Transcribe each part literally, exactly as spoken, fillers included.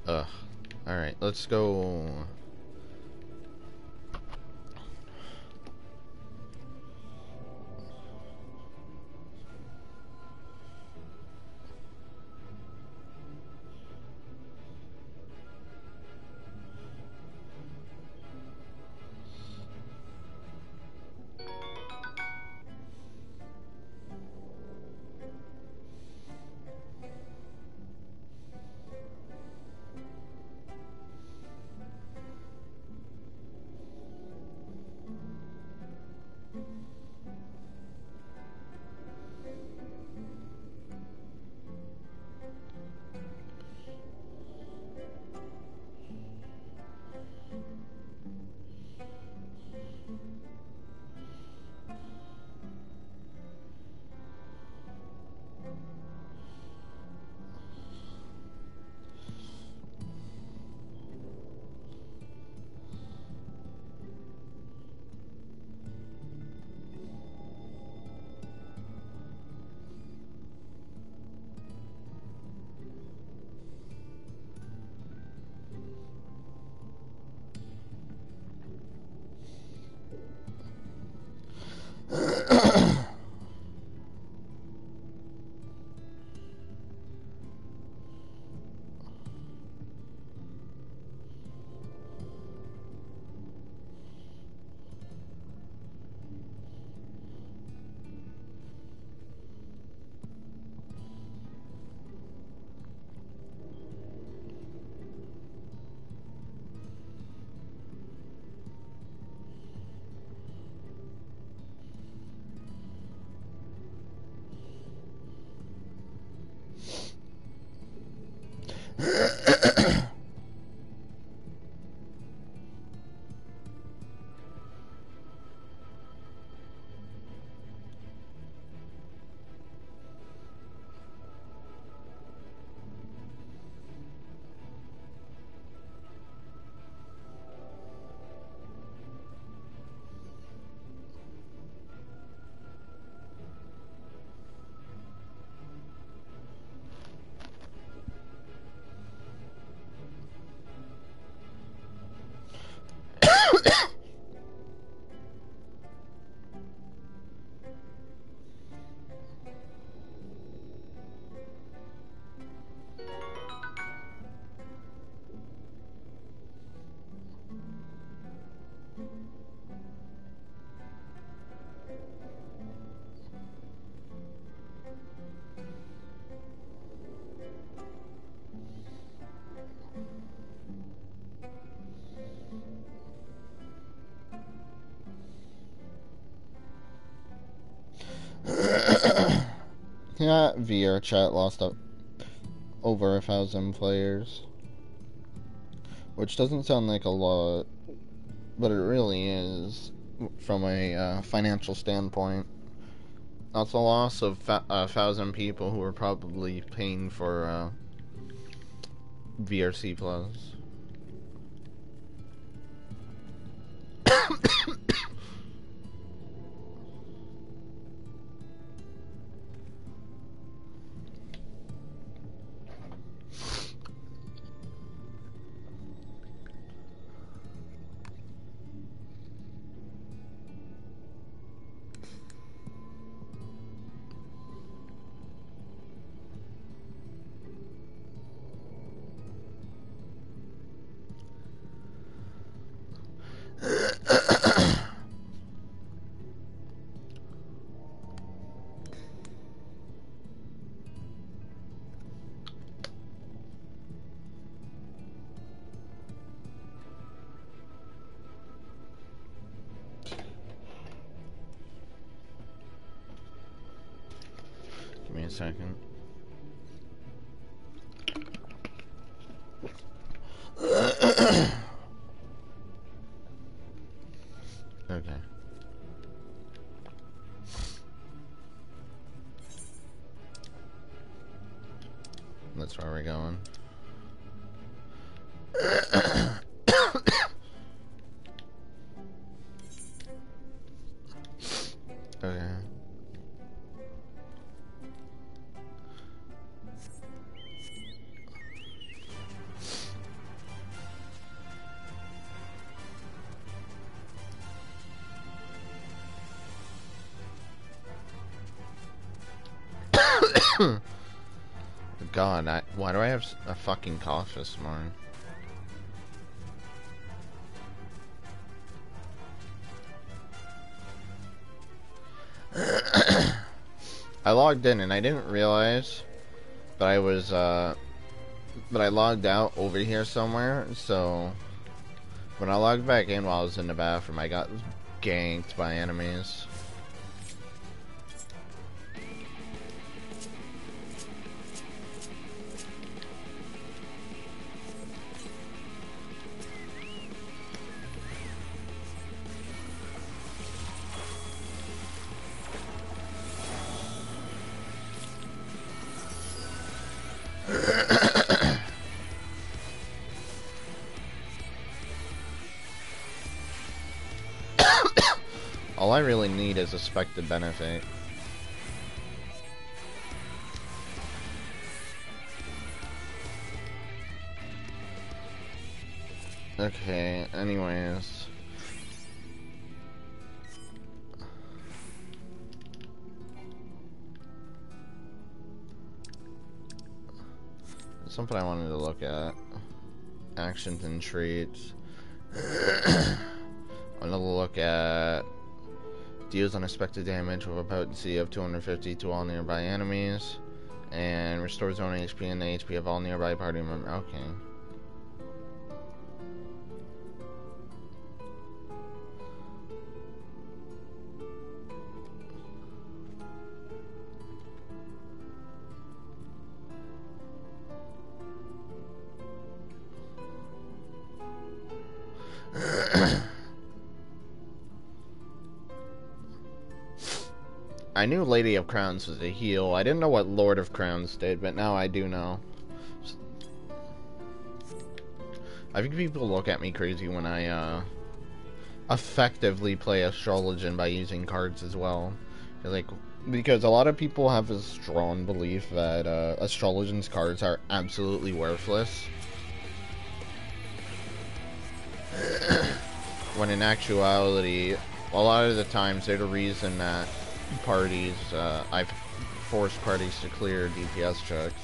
Ugh. Alright, let's go. Yeah, V R chat lost up over a thousand players, which doesn't sound like a lot, but it really is from a uh, financial standpoint. That's a loss of fa- a thousand people who are probably paying for uh, V R C Plus. Give me a second. Okay. That's where we're going. Okay. God, I, why do I have a fucking cough this morning? I logged in and I didn't realize, but I was, uh, but I logged out over here somewhere, so when I logged back in while I was in the bathroom, I got ganked by enemies. All I really need is a Spec to benefit. Okay, anyways. Something I wanted to look at. Actions and traits. I wanted to look at deals unexpected damage with a potency of two hundred fifty to all nearby enemies, and restores own H P and the H P of all nearby party members. Okay. I knew Lady of Crowns was a heal. I didn't know what Lord of Crowns did, but now I do know. I think people look at me crazy when I uh, effectively play Astrologian by using cards as well. They're like, because a lot of people have a strong belief that uh, Astrologian's cards are absolutely worthless. When in actuality, a lot of the times they're the reason that parties, uh, I've forced parties to clear D P S checks.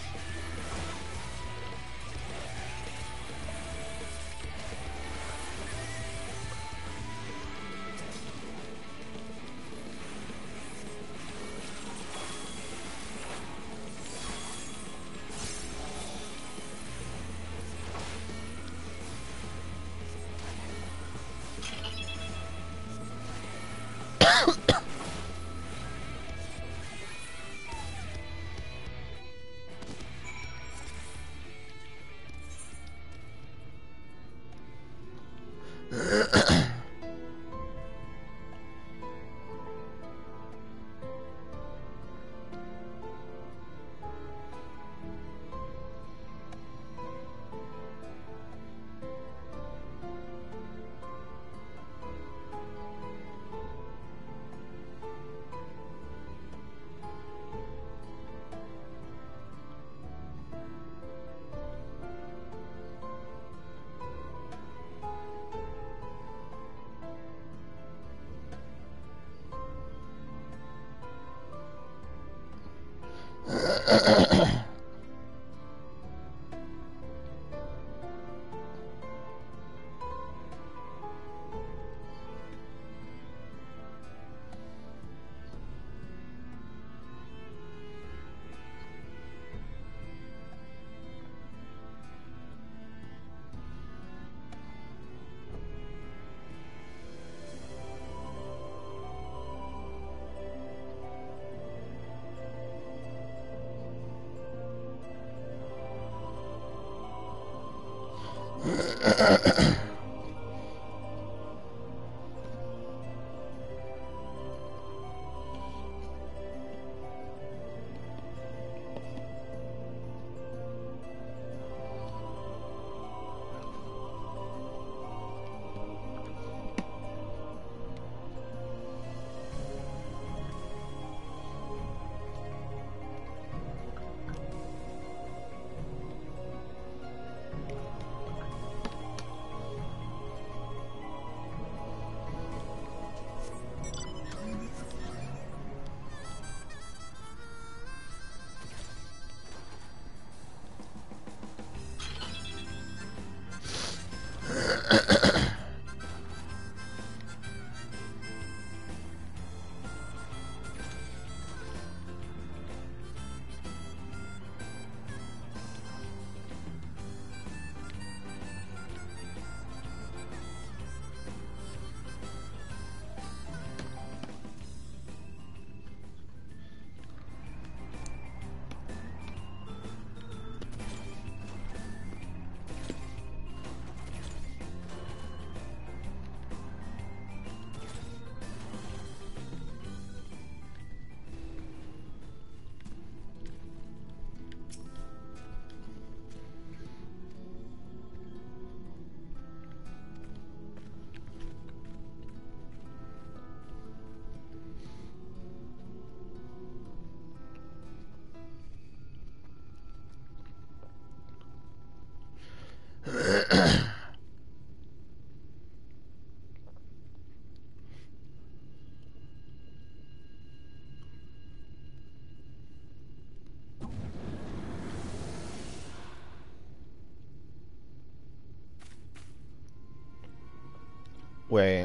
Wait.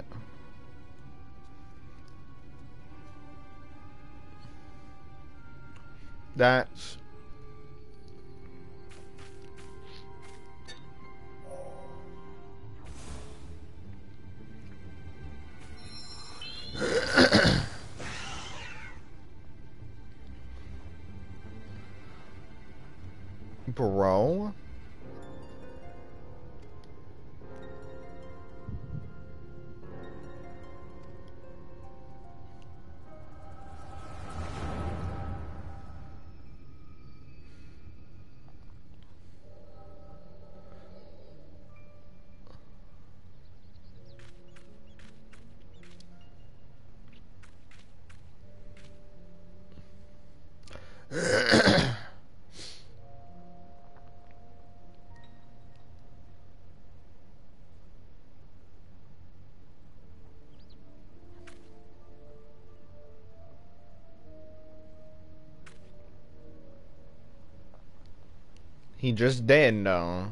That's... Bro? He just did, though.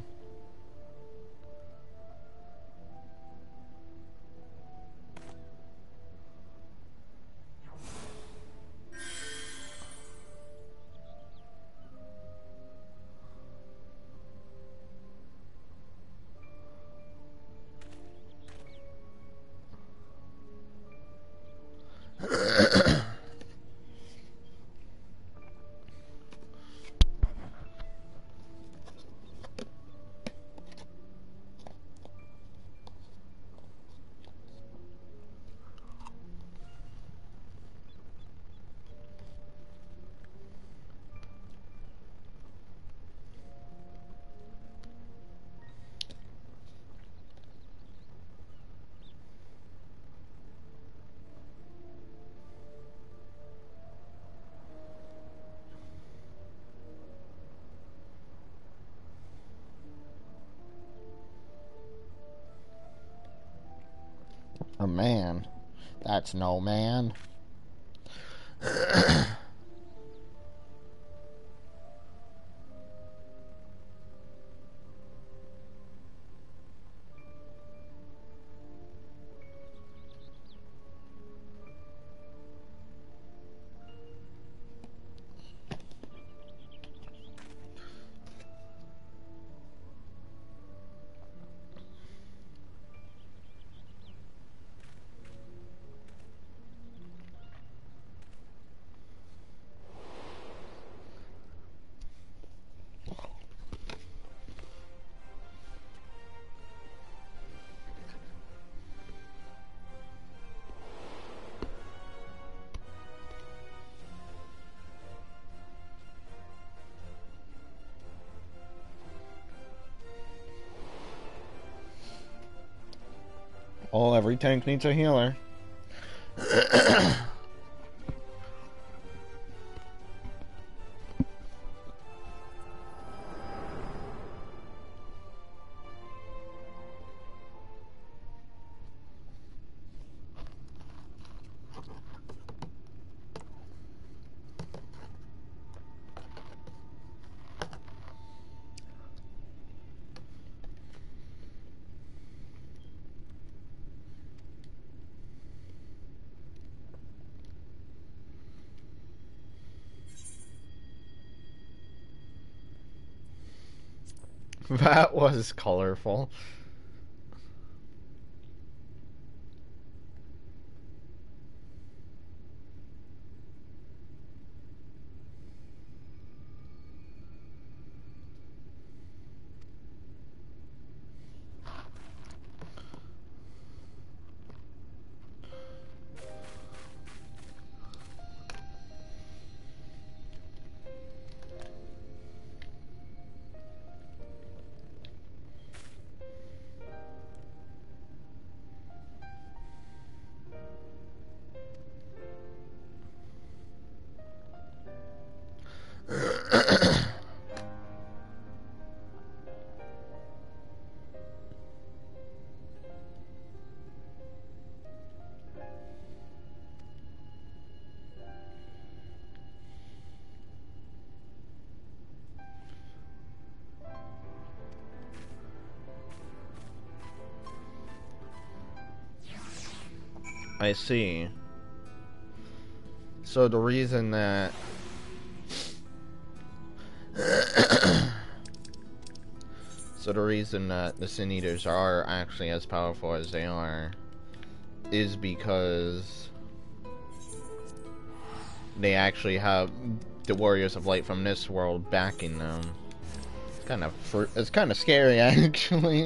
A man. That's no man. Well, every tank needs a healer. That was colorful. I see. So the reason that so the reason that the Sin Eaters are actually as powerful as they are is because they actually have the Warriors of Light from this world backing them. It's kind of fr it's kind of scary, actually.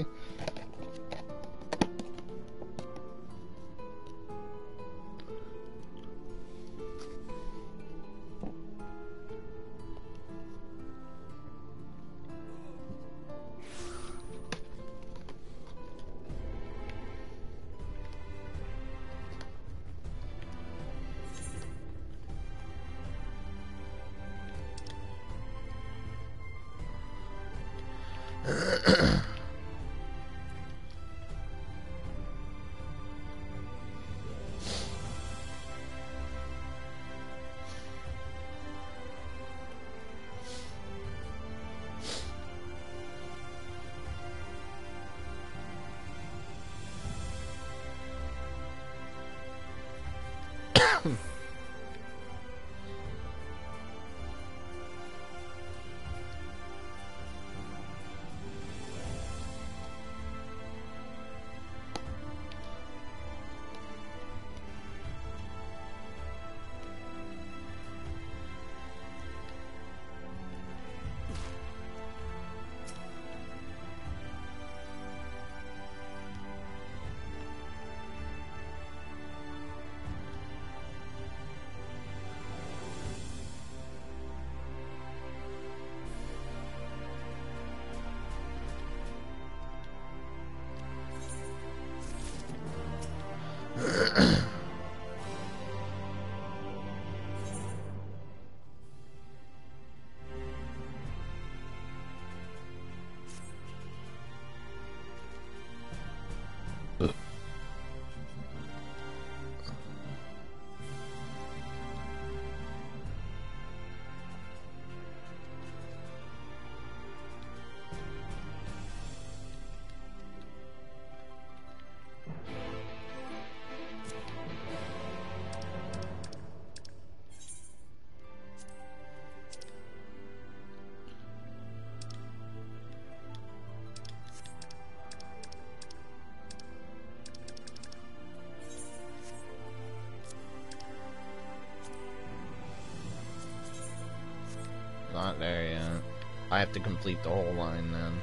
Not there yet. I have to complete the whole line then.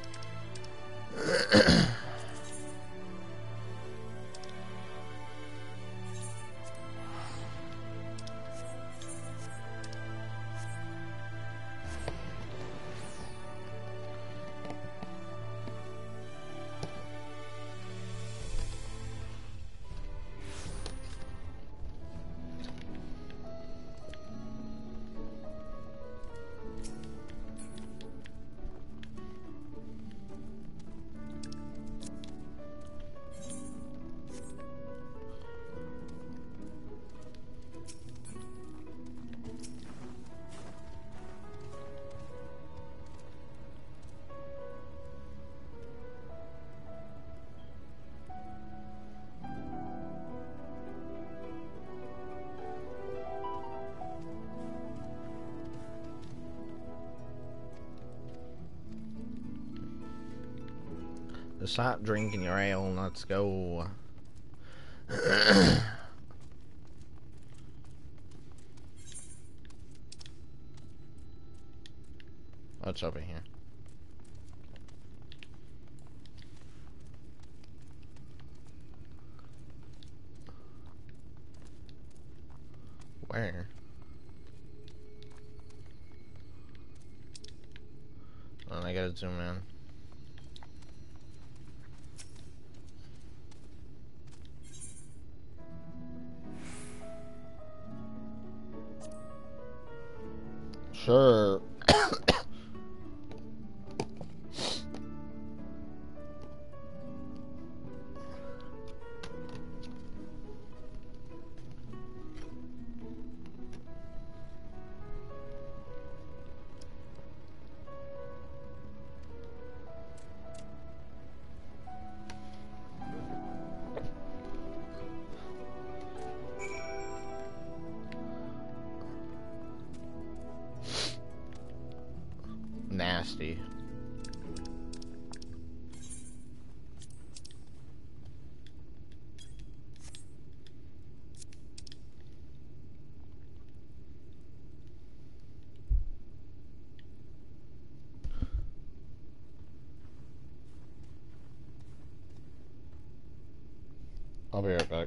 Stop drinking your ale, let's go. What's over here? Where? Oh, I gotta zoom in. Sure. I'll be right back.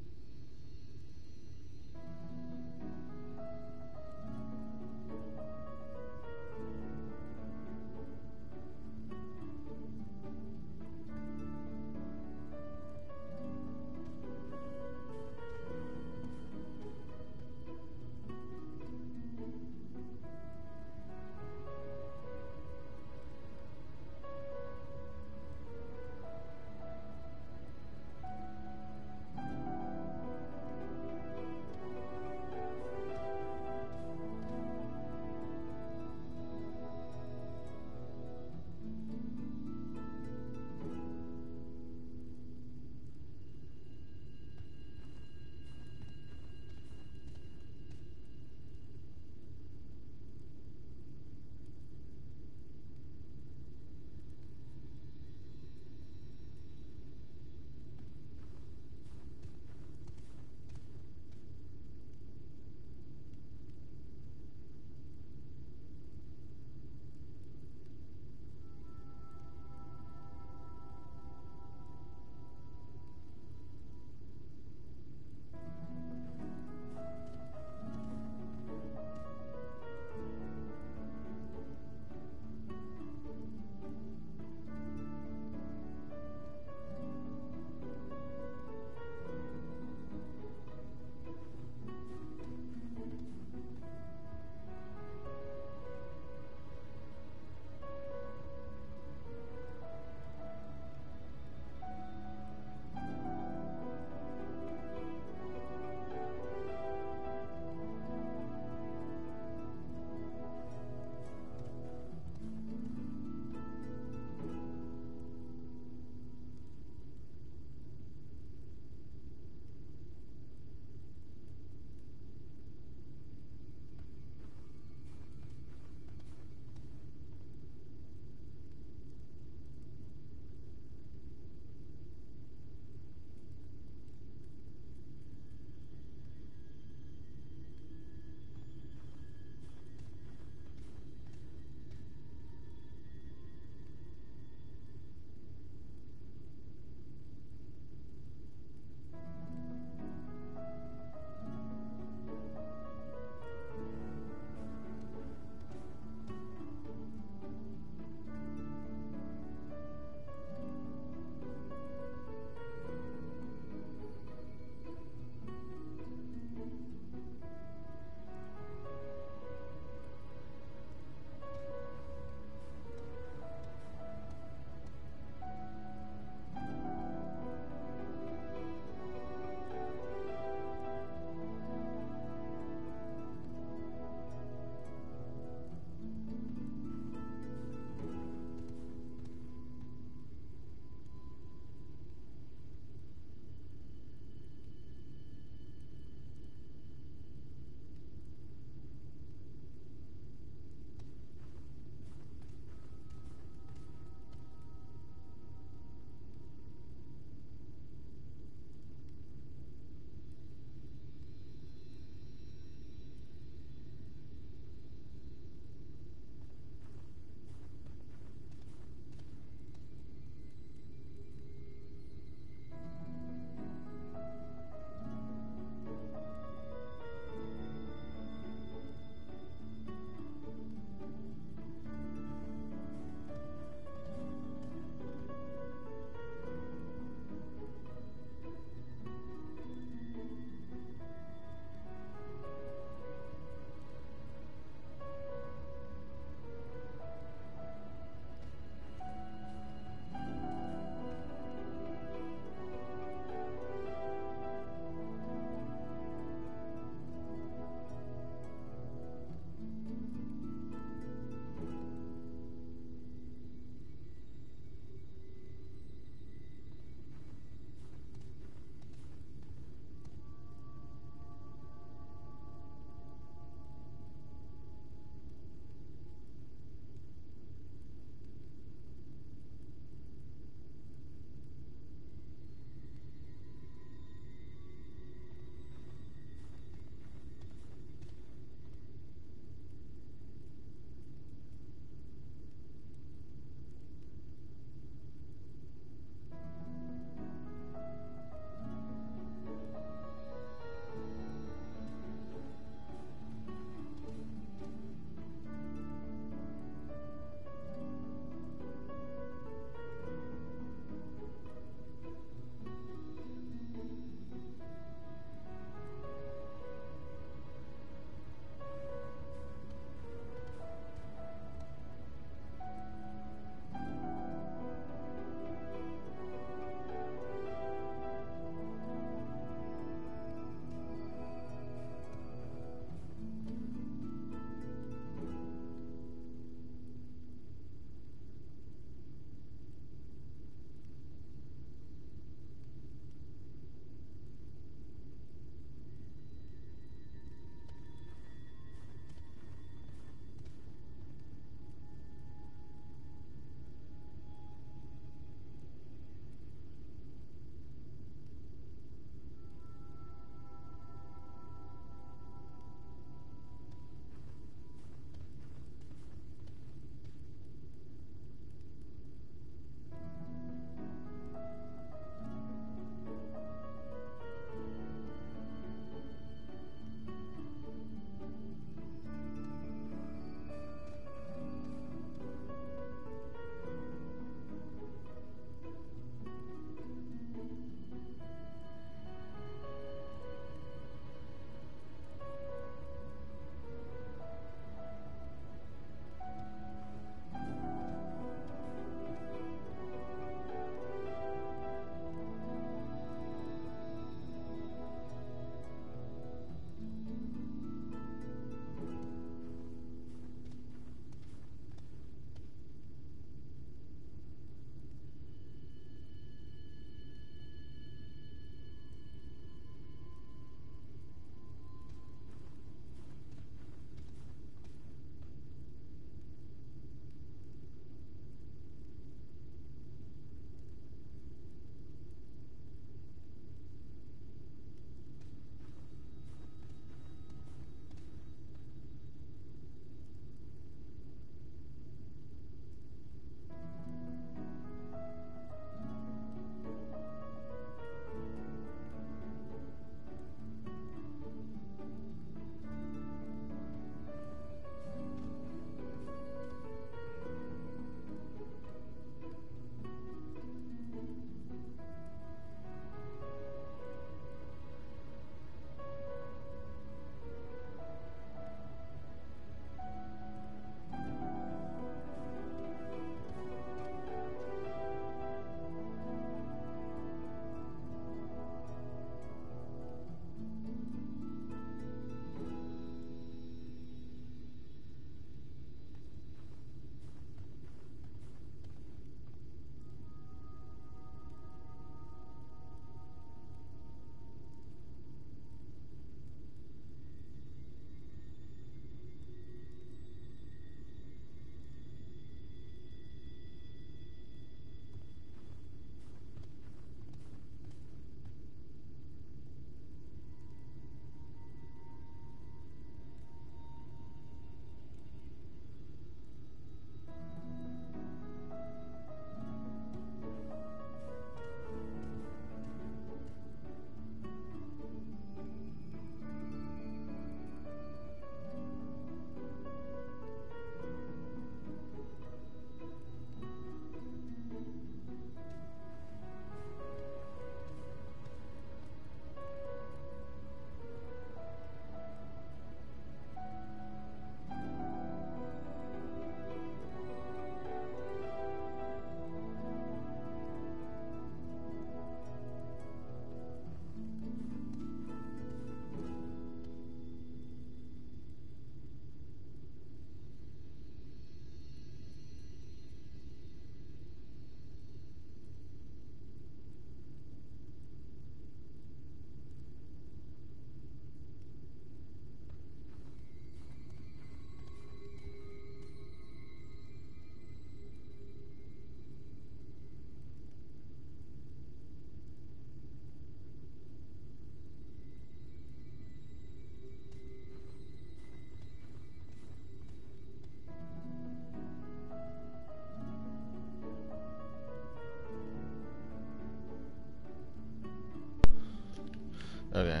Okay.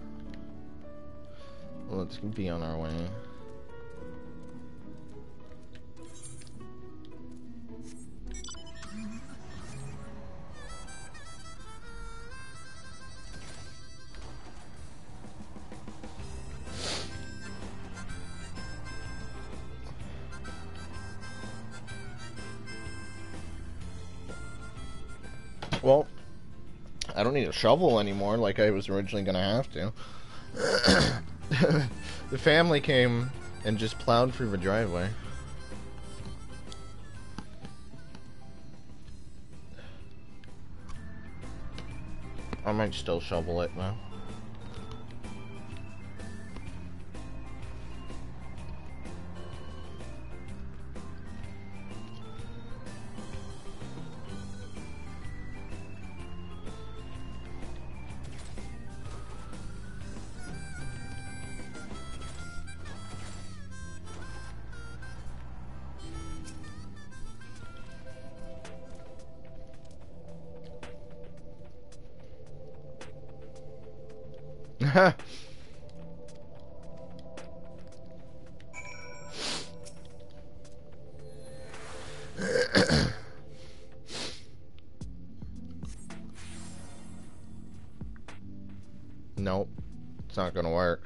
Let's be on our way. Well, I don't need a shovel anymore like I was originally gonna have to. The family came and just plowed through the driveway. I might still shovel it though. Nope, it's not gonna work.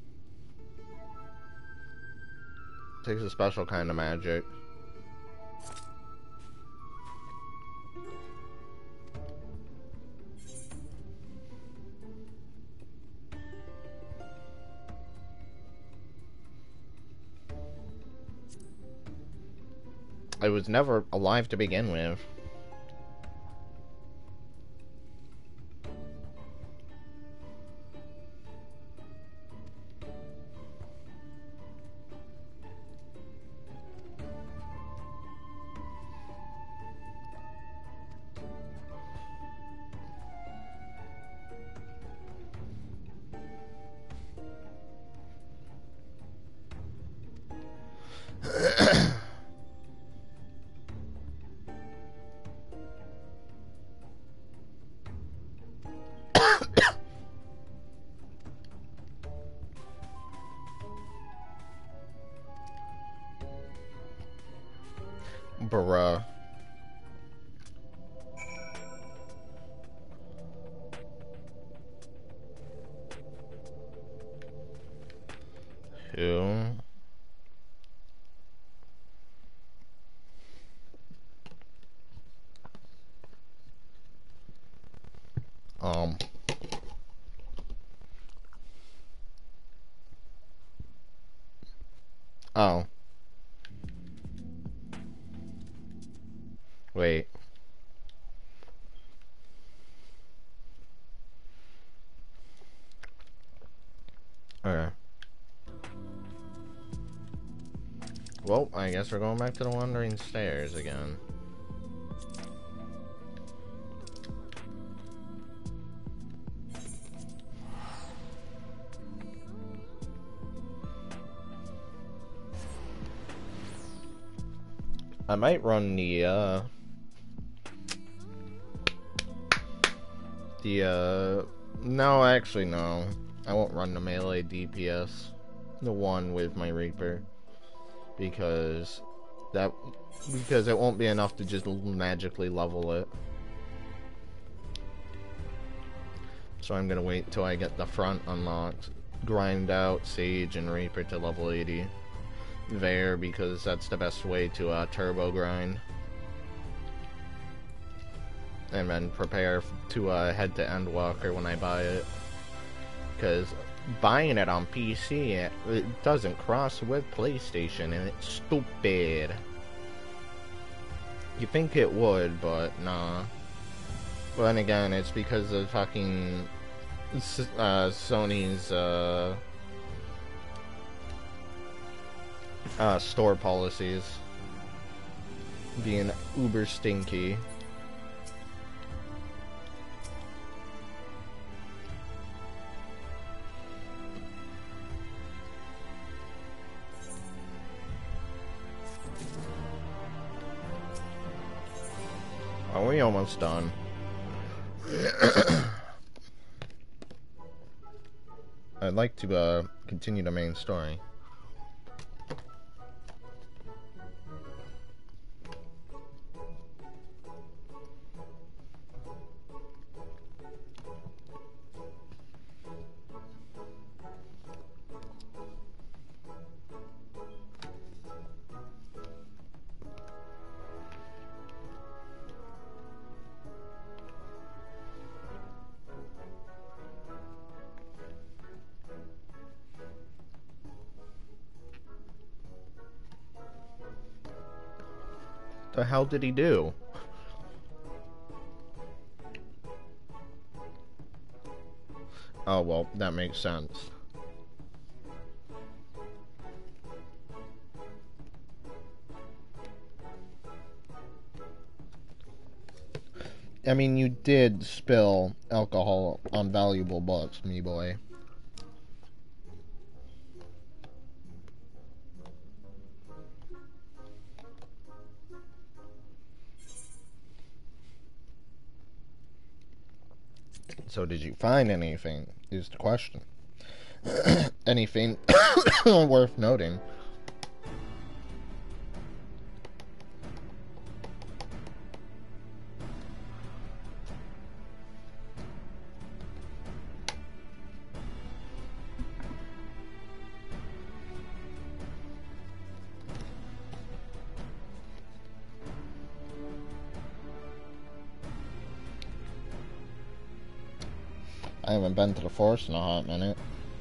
It takes a special kind of magic. I was never alive to begin with. Bruh. Who? Um. Oh. Wait. Okay. Well, I guess we're going back to the Wandering Stairs again. I might run the, uh... The, uh... No, actually, no. I won't run the melee D P S. The one with my Reaper. Because... That... Because it won't be enough to just magically level it. So I'm gonna wait until I get the front unlocked. Grind out Sage and Reaper to level eighty. There, because that's the best way to uh, turbo grind. And then prepare to uh, head to Endwalker when I buy it. Because buying it on P C, it, it doesn't cross with PlayStation, and it's stupid. You think it would, but nah. But then again, it's because of fucking uh, Sony's uh, uh, store policies being uber stinky. Are we almost done? I'd like to uh, continue the main story. The hell did he do? Oh, well, that makes sense. I mean, you did spill alcohol on valuable books, me boy. So did you find anything, is the question. Anything worth noting? I haven't been to the forest in a hot minute.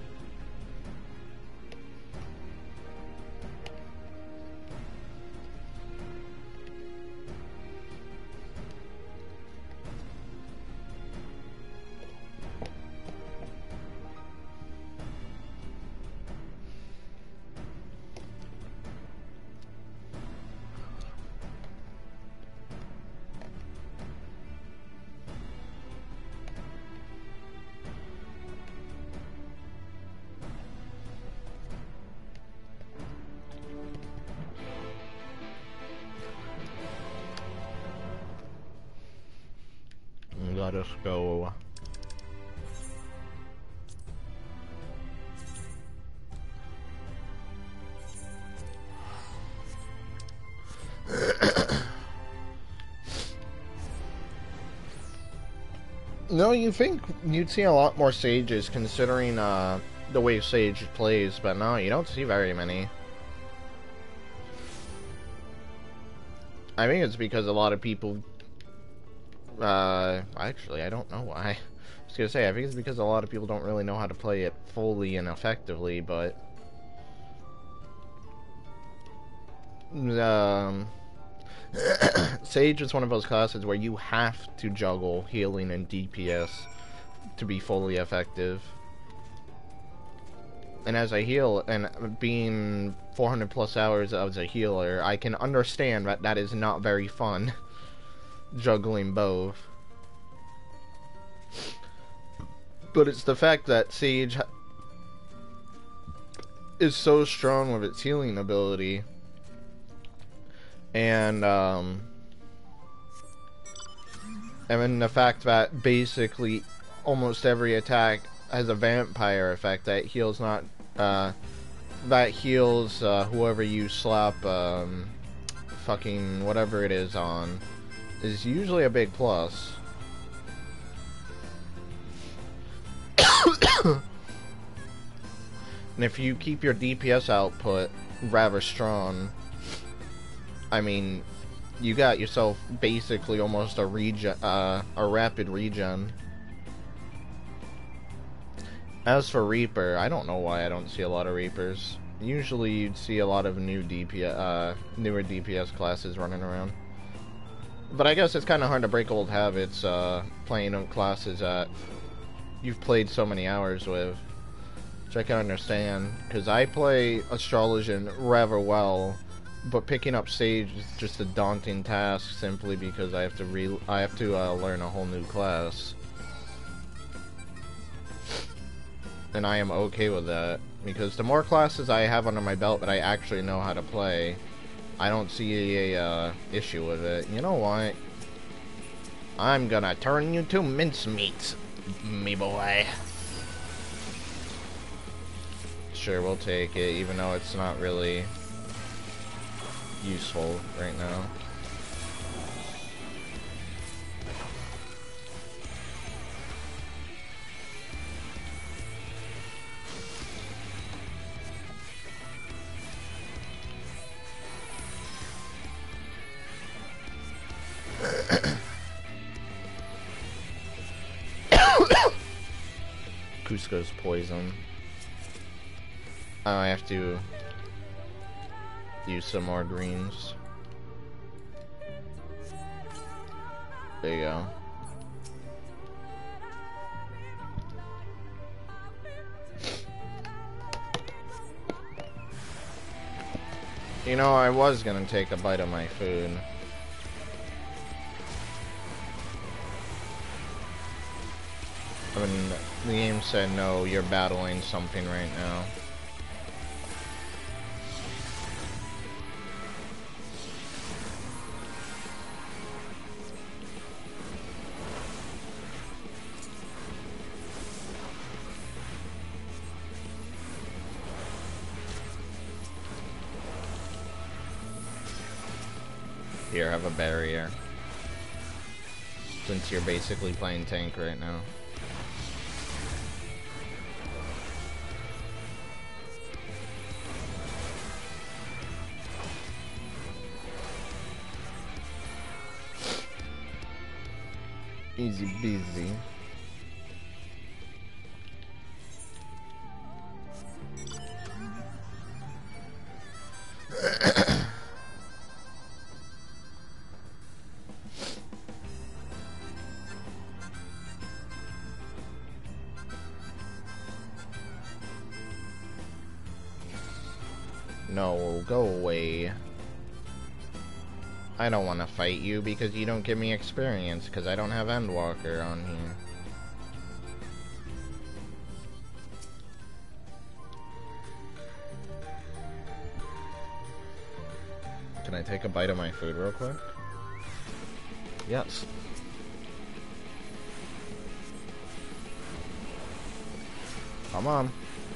Let us go. No, you think you'd see a lot more sages considering uh, the way Sage plays, but no, you don't see very many. I think it's because a lot of people Uh, actually, I don't know why. I was gonna say, I think it's because a lot of people don't really know how to play it fully and effectively, but... Um... Sage is one of those classes where you have to juggle healing and D P S to be fully effective. And as a heal, and being four hundred plus hours as a healer, I can understand that that is not very fun. Juggling both. But it's the fact that Sage is so strong with its healing ability, and um and then the fact that basically almost every attack has a vampire effect that heals not uh that heals uh whoever you slap um fucking whatever it is on, is usually a big plus. And if you keep your D P S output rather strong, I mean, you got yourself basically almost a regen, uh, a rapid regen. As for Reaper, I don't know why I don't see a lot of Reapers. Usually you'd see a lot of new D P S, uh, newer D P S classes running around. But I guess it's kind of hard to break old habits, uh, playing on classes that you've played so many hours with. Which I can understand, because I play Astrologian rather well, but picking up Sage is just a daunting task simply because I have to re I have to uh, learn a whole new class. And I am okay with that, because the more classes I have under my belt that I actually know how to play, I don't see a uh, issue with it. You know what? I'm gonna turn you to mincemeat, me boy. Sure, we'll take it, even though it's not really useful right now. Cusco's poison. Oh, I have to use some more greens. There you go. You know, I was gonna take a bite of my food. I mean, the game said no, you're battling something right now. Here, have a barrier. Since you're basically playing tank right now. Easy busy. No, go away. I don't want to fight you because you don't give me experience because I don't have Endwalker on here. Can I take a bite of my food real quick? Yes. Come on.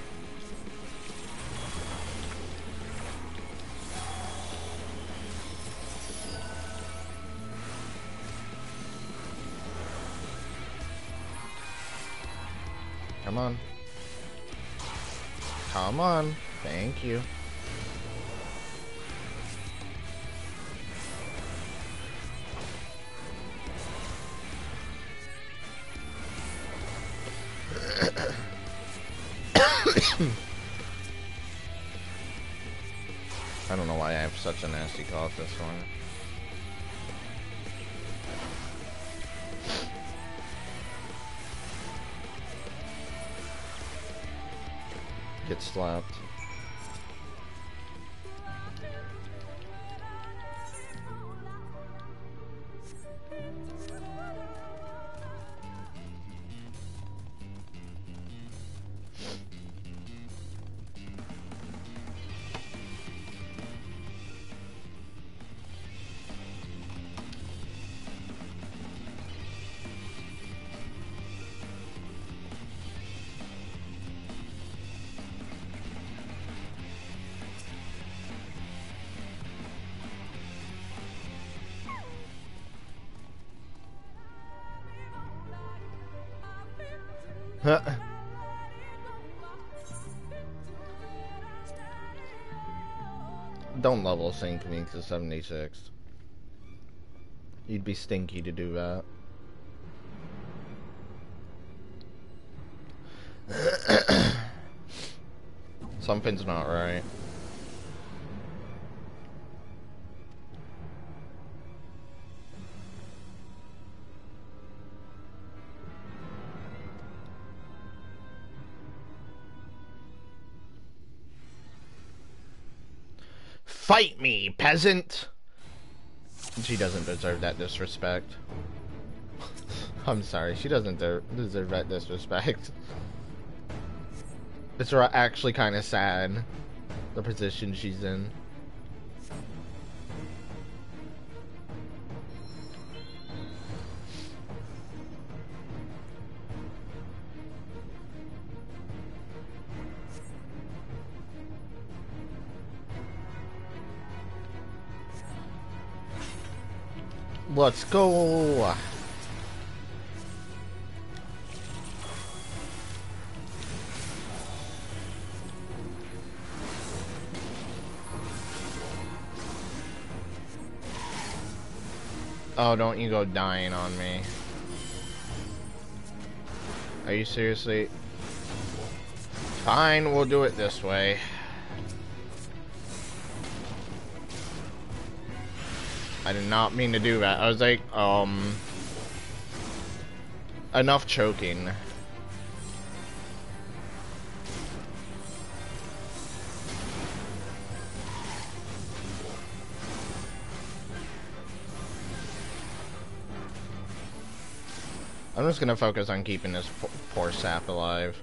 Come on. Come on. Thank you. I don't know why I have such a nasty cough this one. Get slapped. Don't level sync me to seventy-six. You'd be stinky to do that. Something's not right. Fight me, peasant! She doesn't deserve that disrespect. I'm sorry, she doesn't de deserve that disrespect. It's actually kind of sad, the position she's in. Let's go. Oh, don't you go dying on me. Are you seriously? Fine, we'll do it this way. I did not mean to do that. I was like, um... enough choking. I'm just gonna focus on keeping this poor, poor sap alive.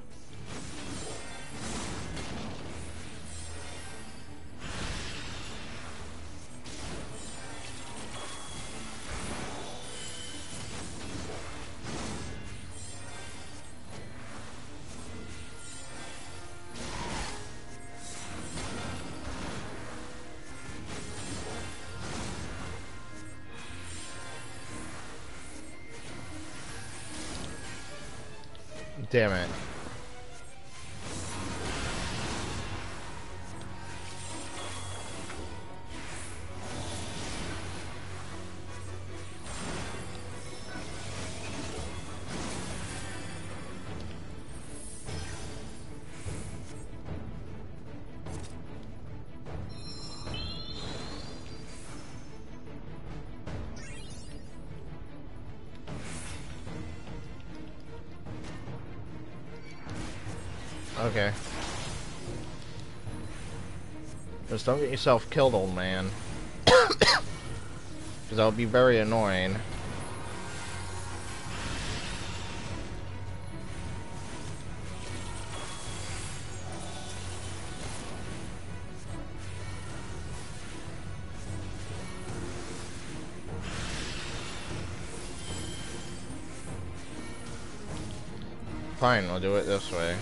Damn it. Okay. Just don't get yourself killed, old man. Because that would be very annoying. Fine, we'll do it this way.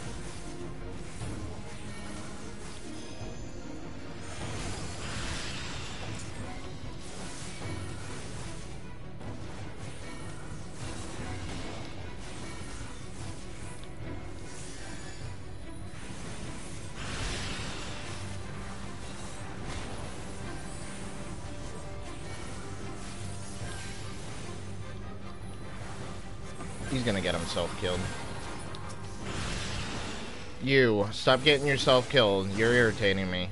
He's gonna get himself killed. You, stop getting yourself killed. You're irritating me.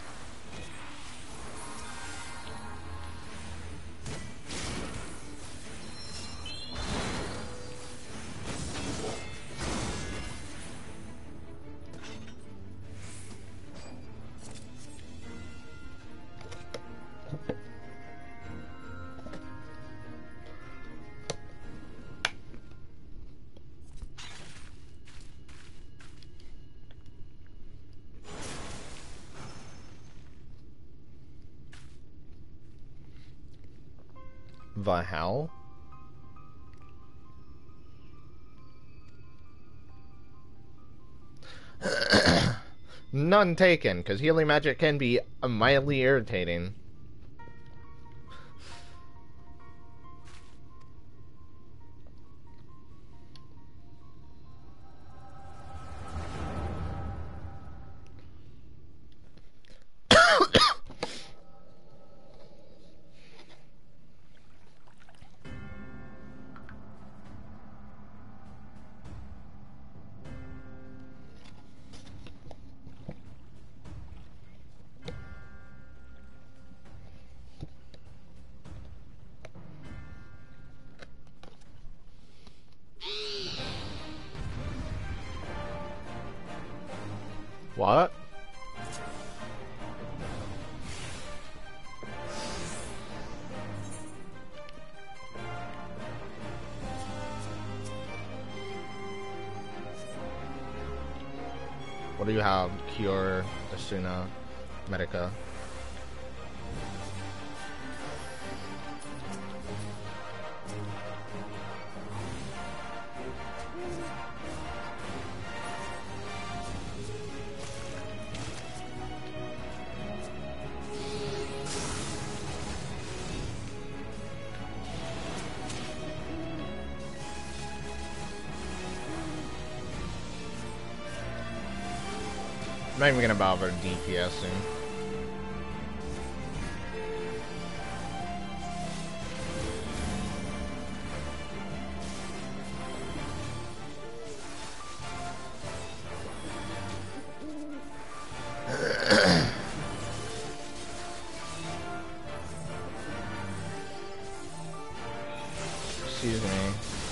Vahal? None taken, because healing magic can be mildly irritating. What? What do you have? Cure, Asuna, Medica. I'm not even gonna bother DPSing. Excuse me.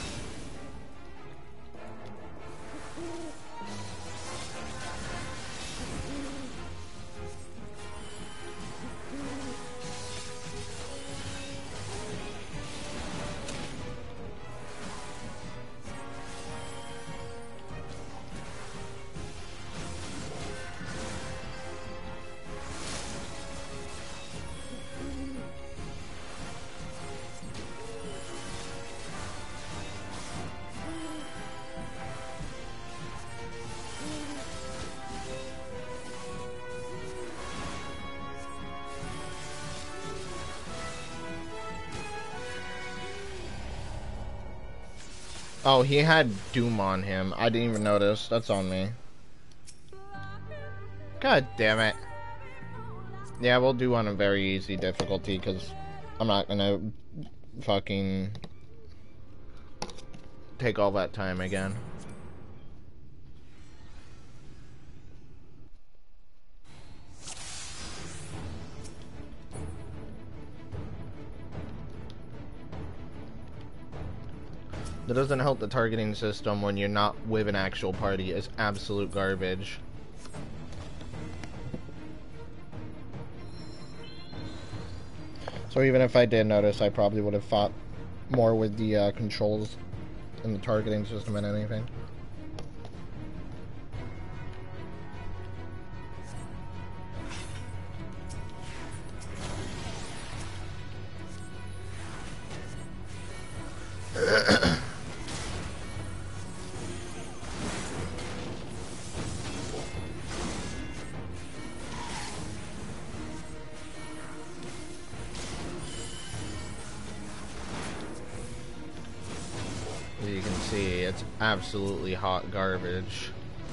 Oh, he had Doom on him. I didn't even notice. That's on me. God damn it. Yeah, we'll do on a very easy difficulty, because I'm not gonna fucking take all that time again. That doesn't help the targeting system when you're not with an actual party. It's absolute garbage. So even if I did notice, I probably would have fought more with the uh, controls and the targeting system than anything. As you can see, it's absolutely hot garbage.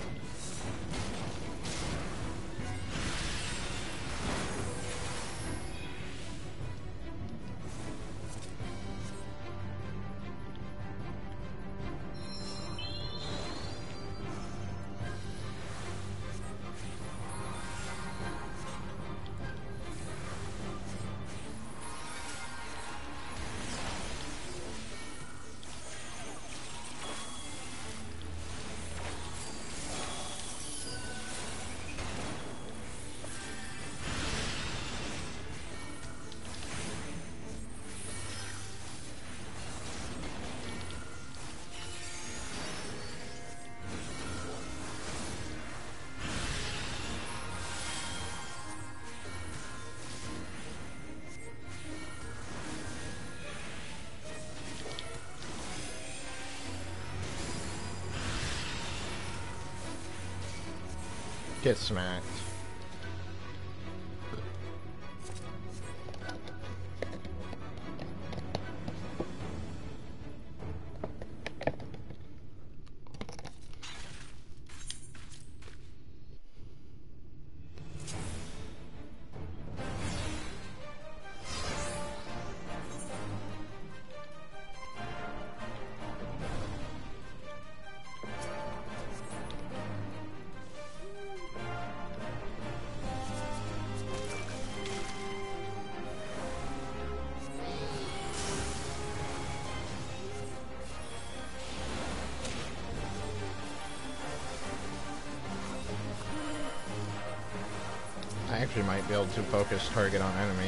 Get smacked. I actually might be able to focus target on enemy.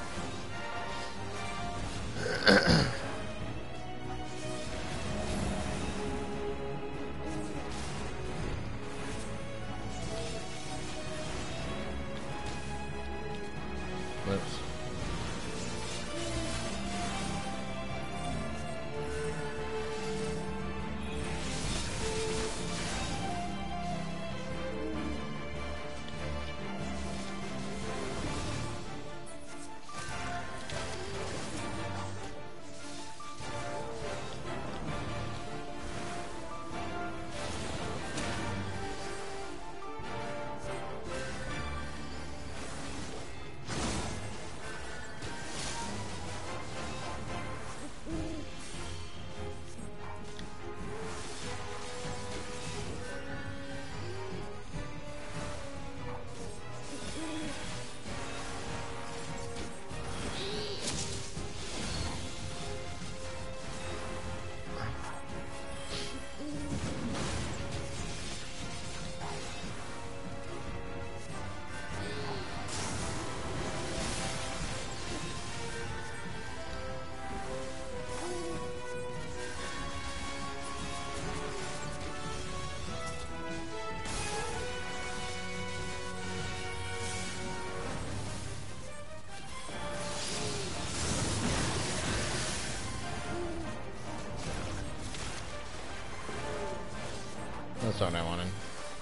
Whoops. what I wanted.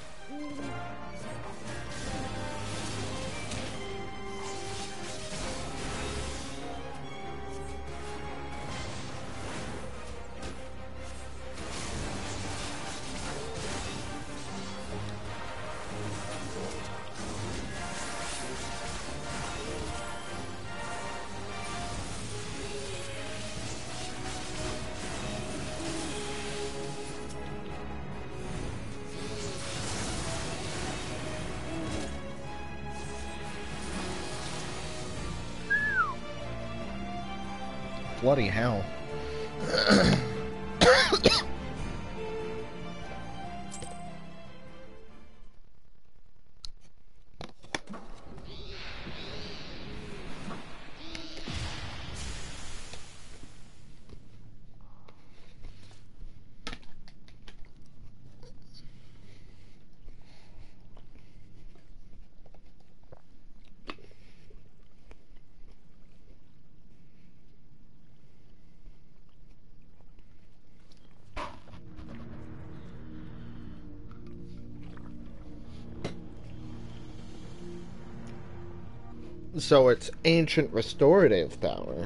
Bloody hell. So it's ancient restorative power.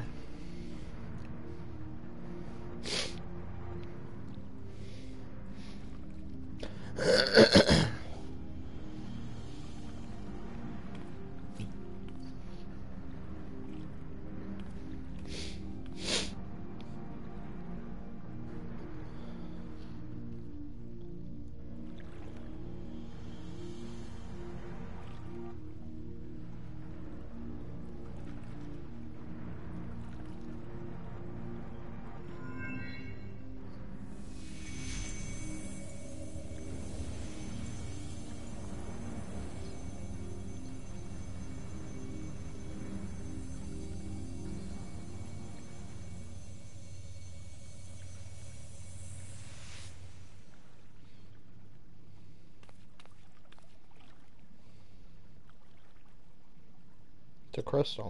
It's a crystal.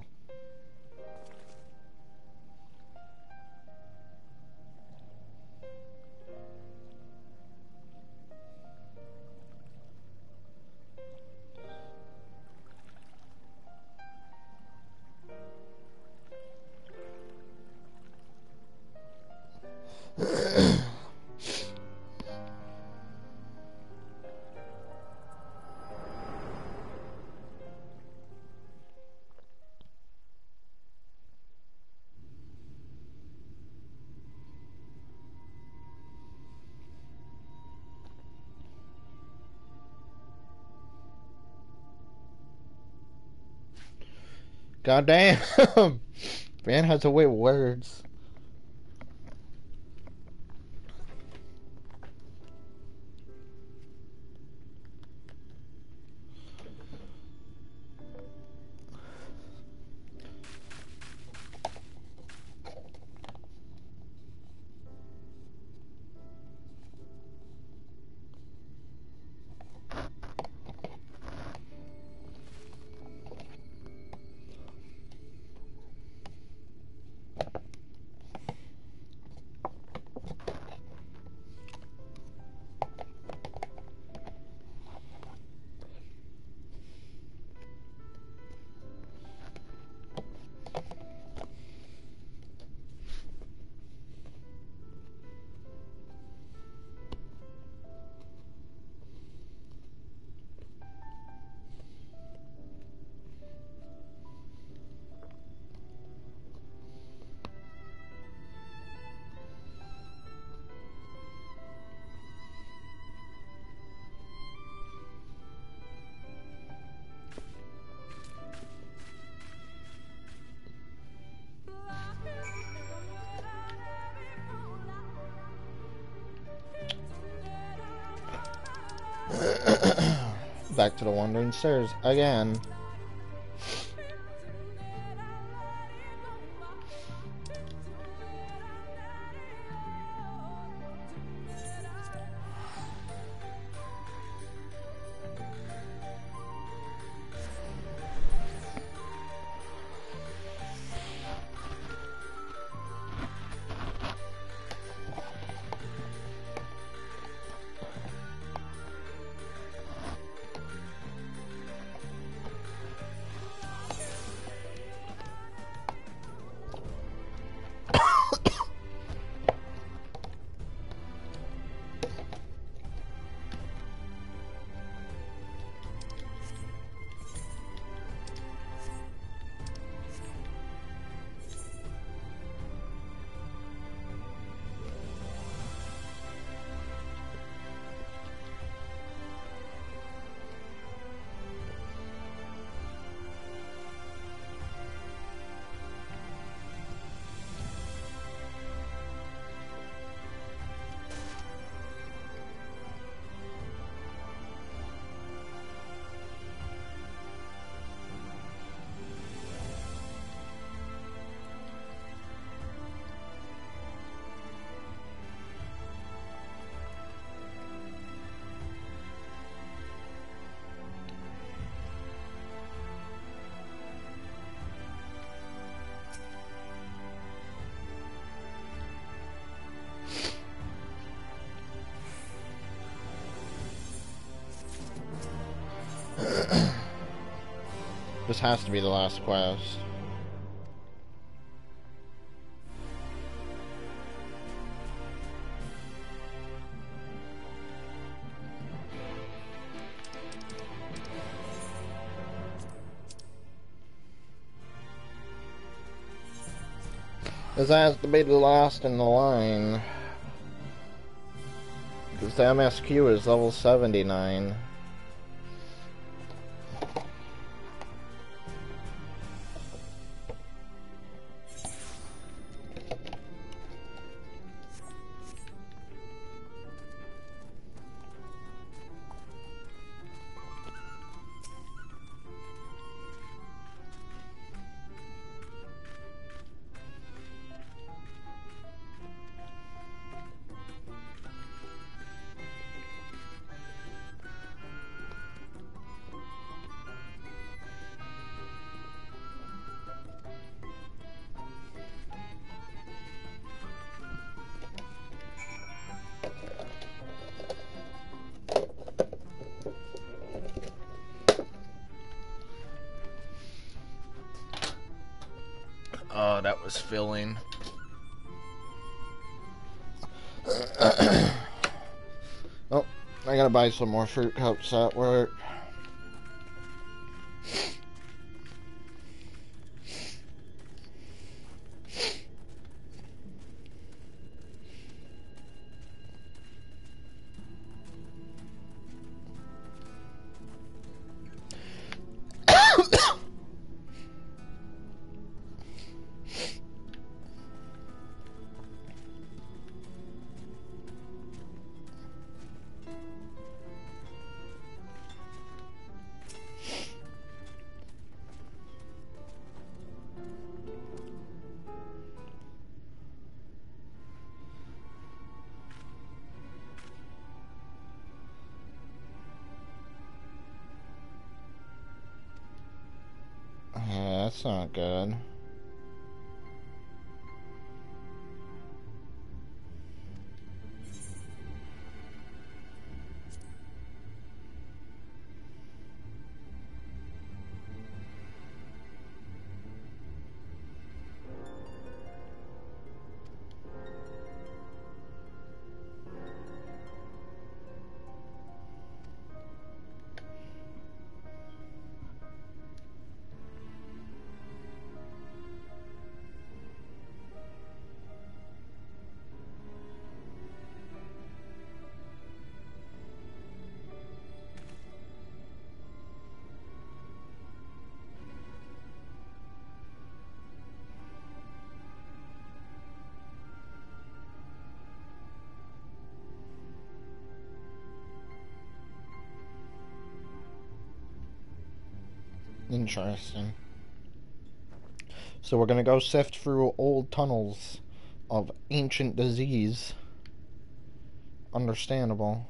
God damn! Man has a way with words. Back to the wandering stairs again. This has to be the last quest. This has to be the last in the line. Because the M S Q is level seventy-nine. Oh, that was filling. Oh, I gotta buy some more fruit cups at work. Yeah, that's not good. Interesting. So we're gonna go sift through old tunnels of ancient disease. Understandable.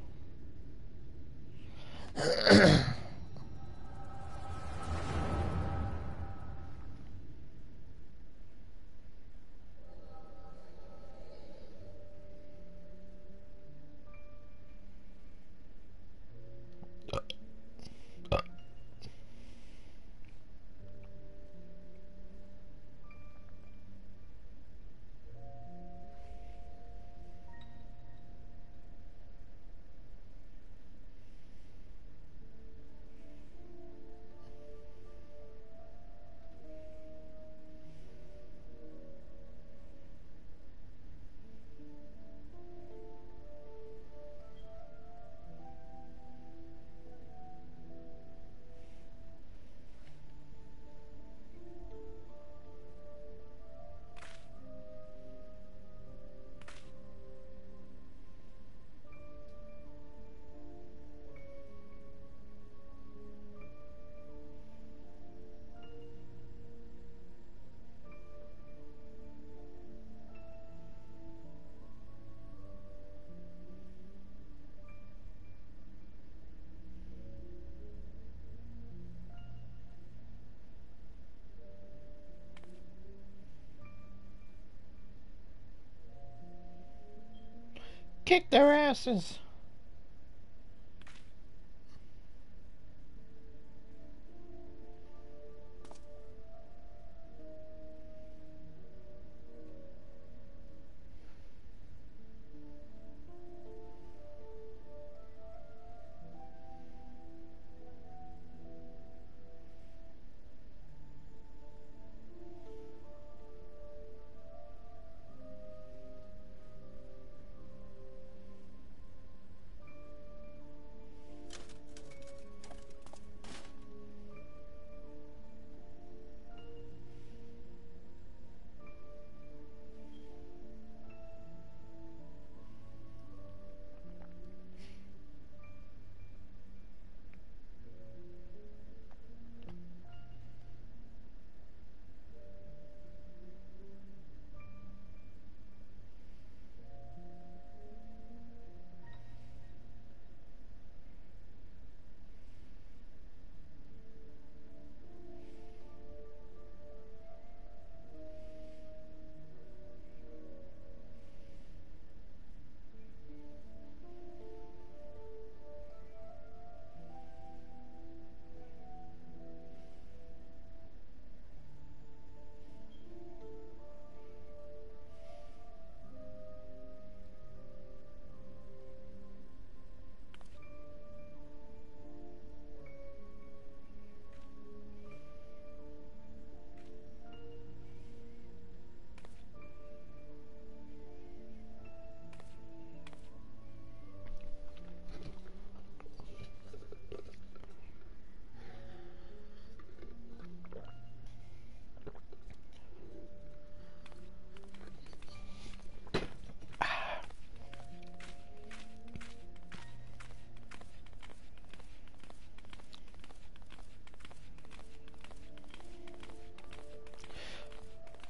Kick their asses.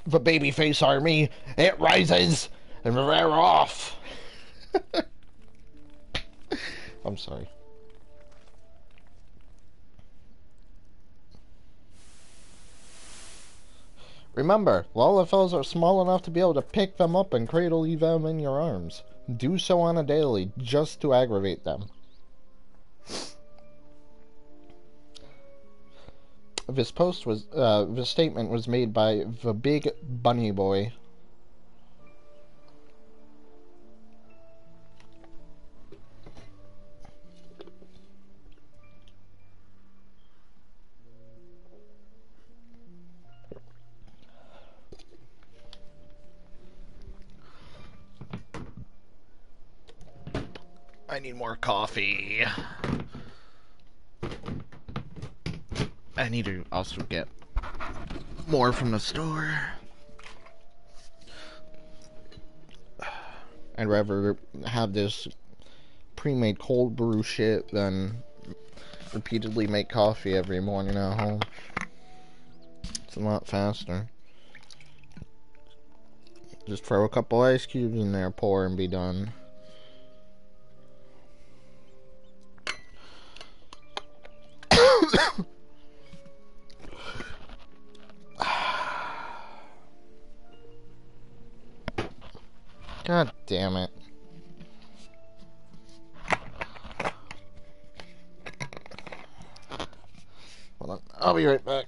the babyface army, it rises and we're off. I'm sorry. Remember, Lalafels are small enough to be able to pick them up and cradle them in your arms. Do so on a daily, just to aggravate them. This post was, uh, this statement was made by the Big Bunny Boy. I need more coffee. I need to also get more from the store. I'd rather have this pre-made cold brew shit than repeatedly make coffee every morning at home. It's a lot faster. Just throw a couple ice cubes in there, pour, and be done. God damn it. Hold on, I'll be right back.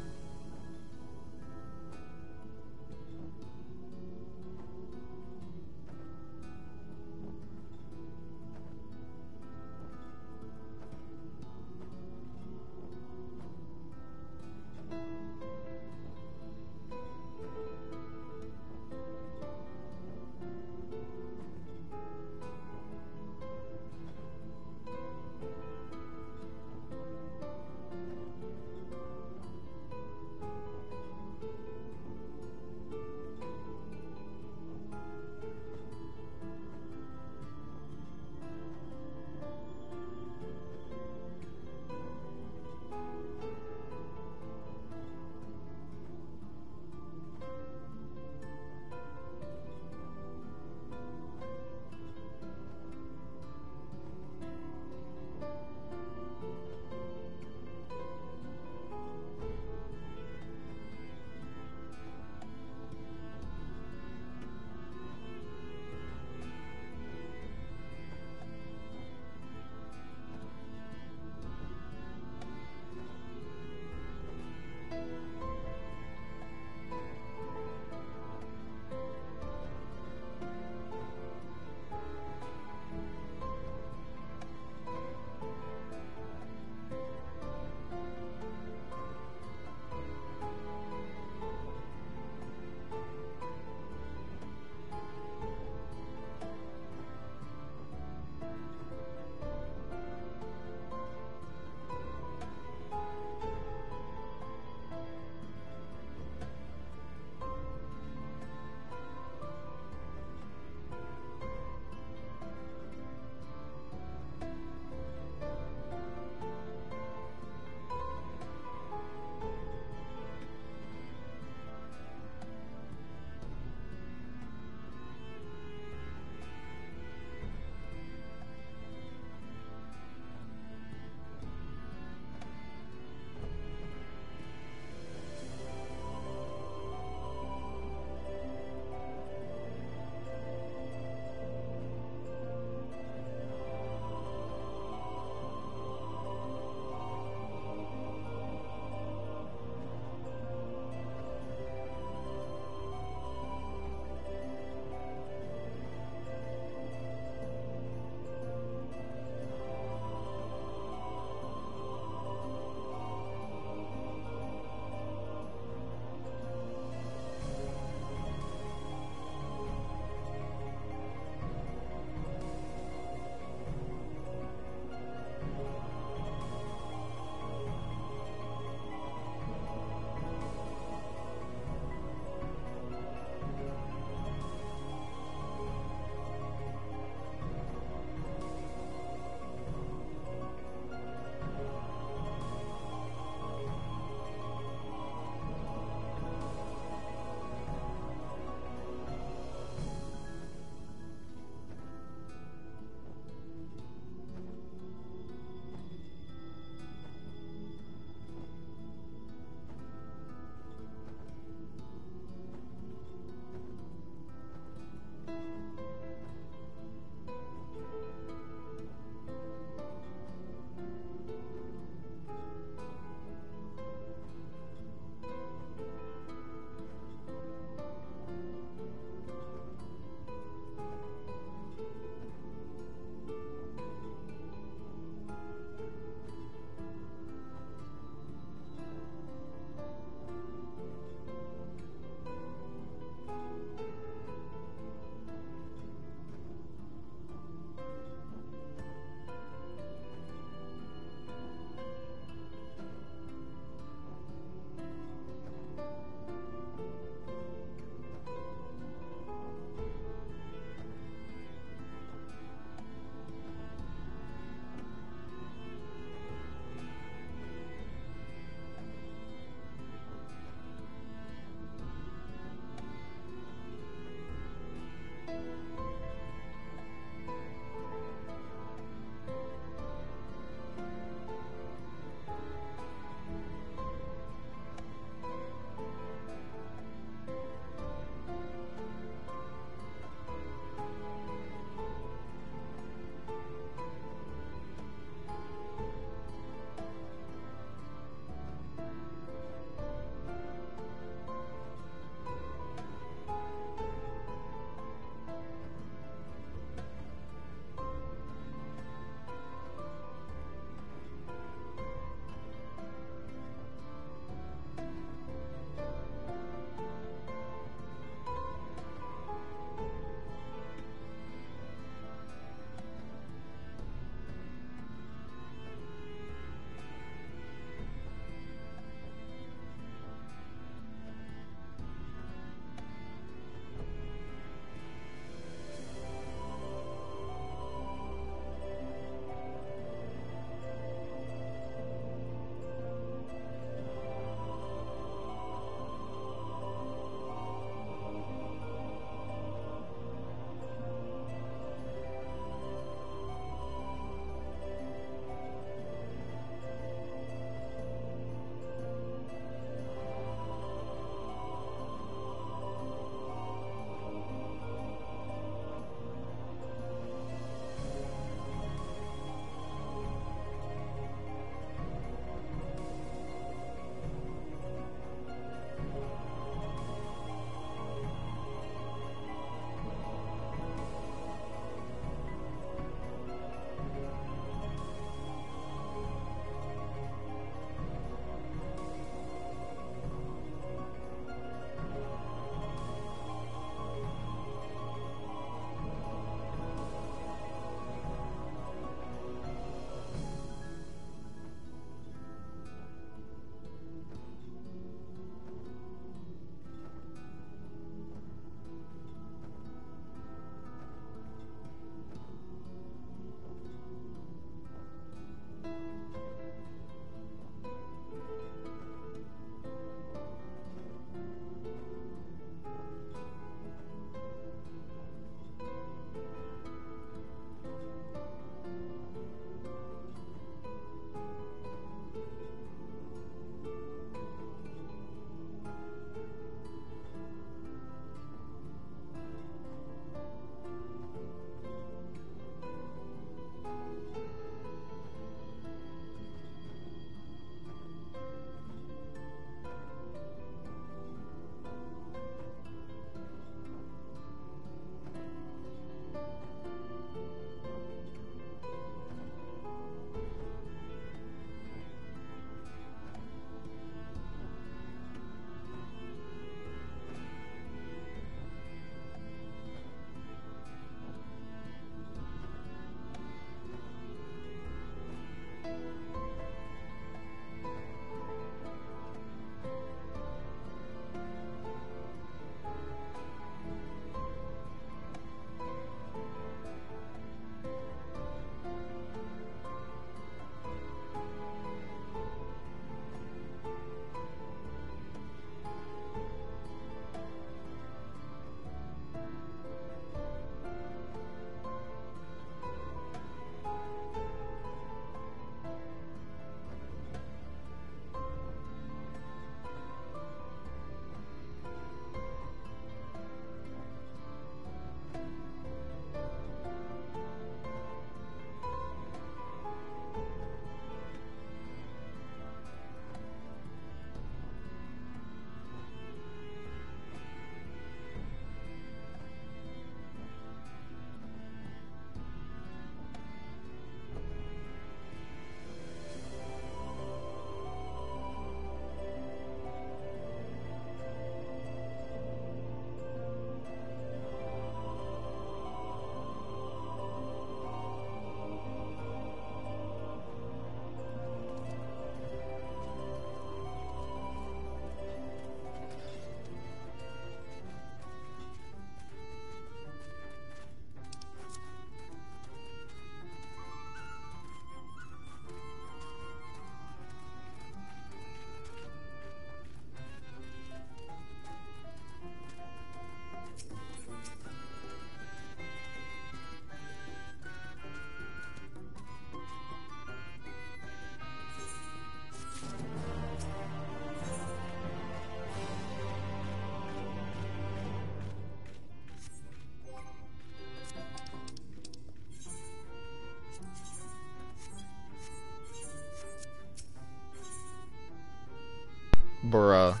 Bruh.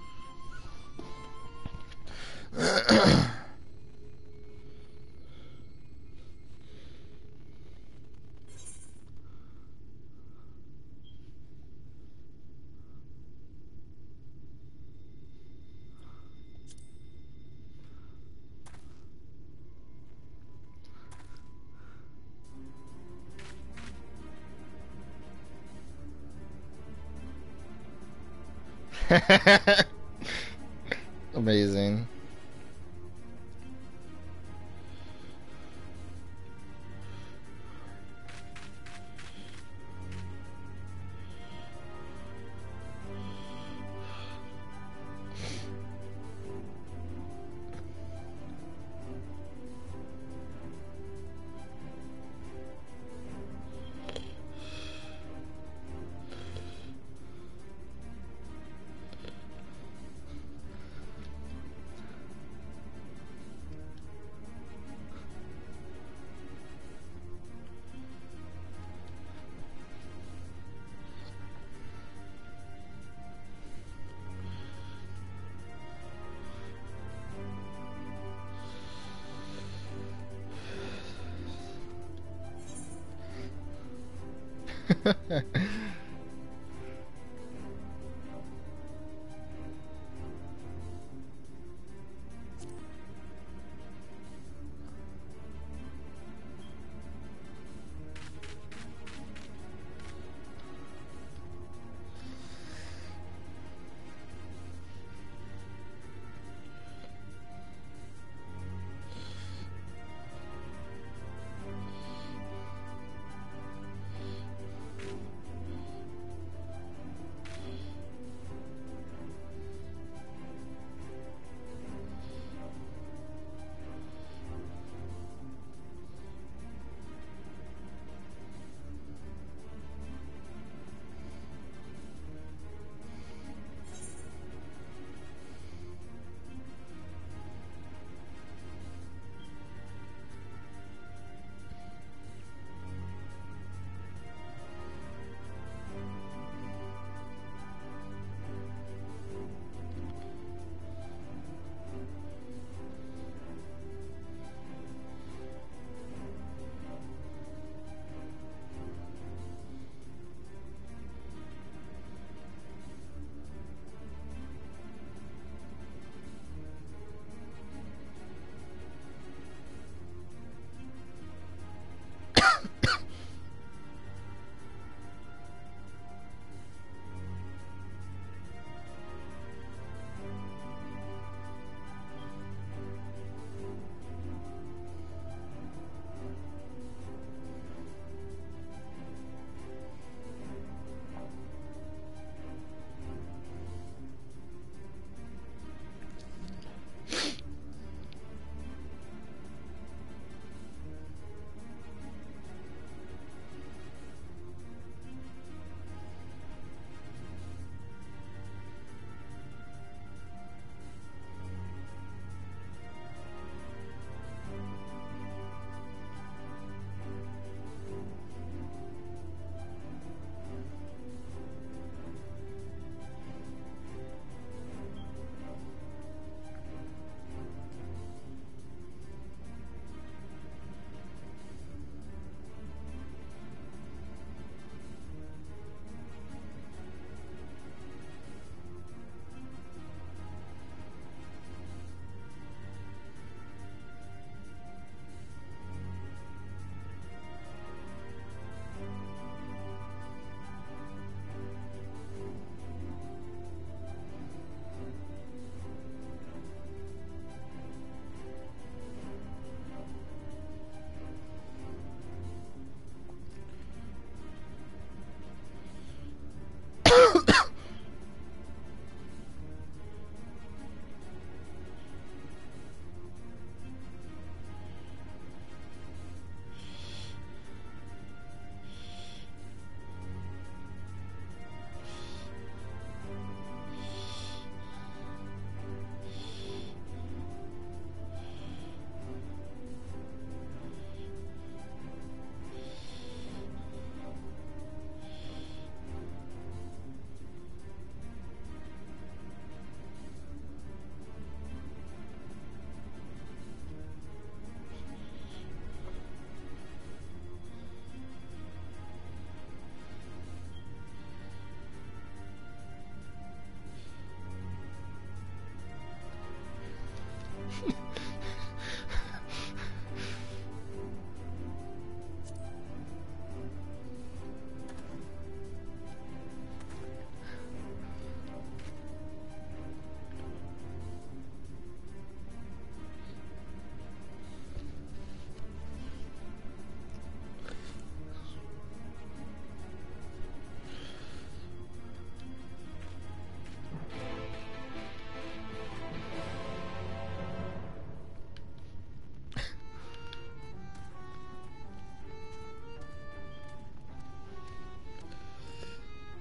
Amazing.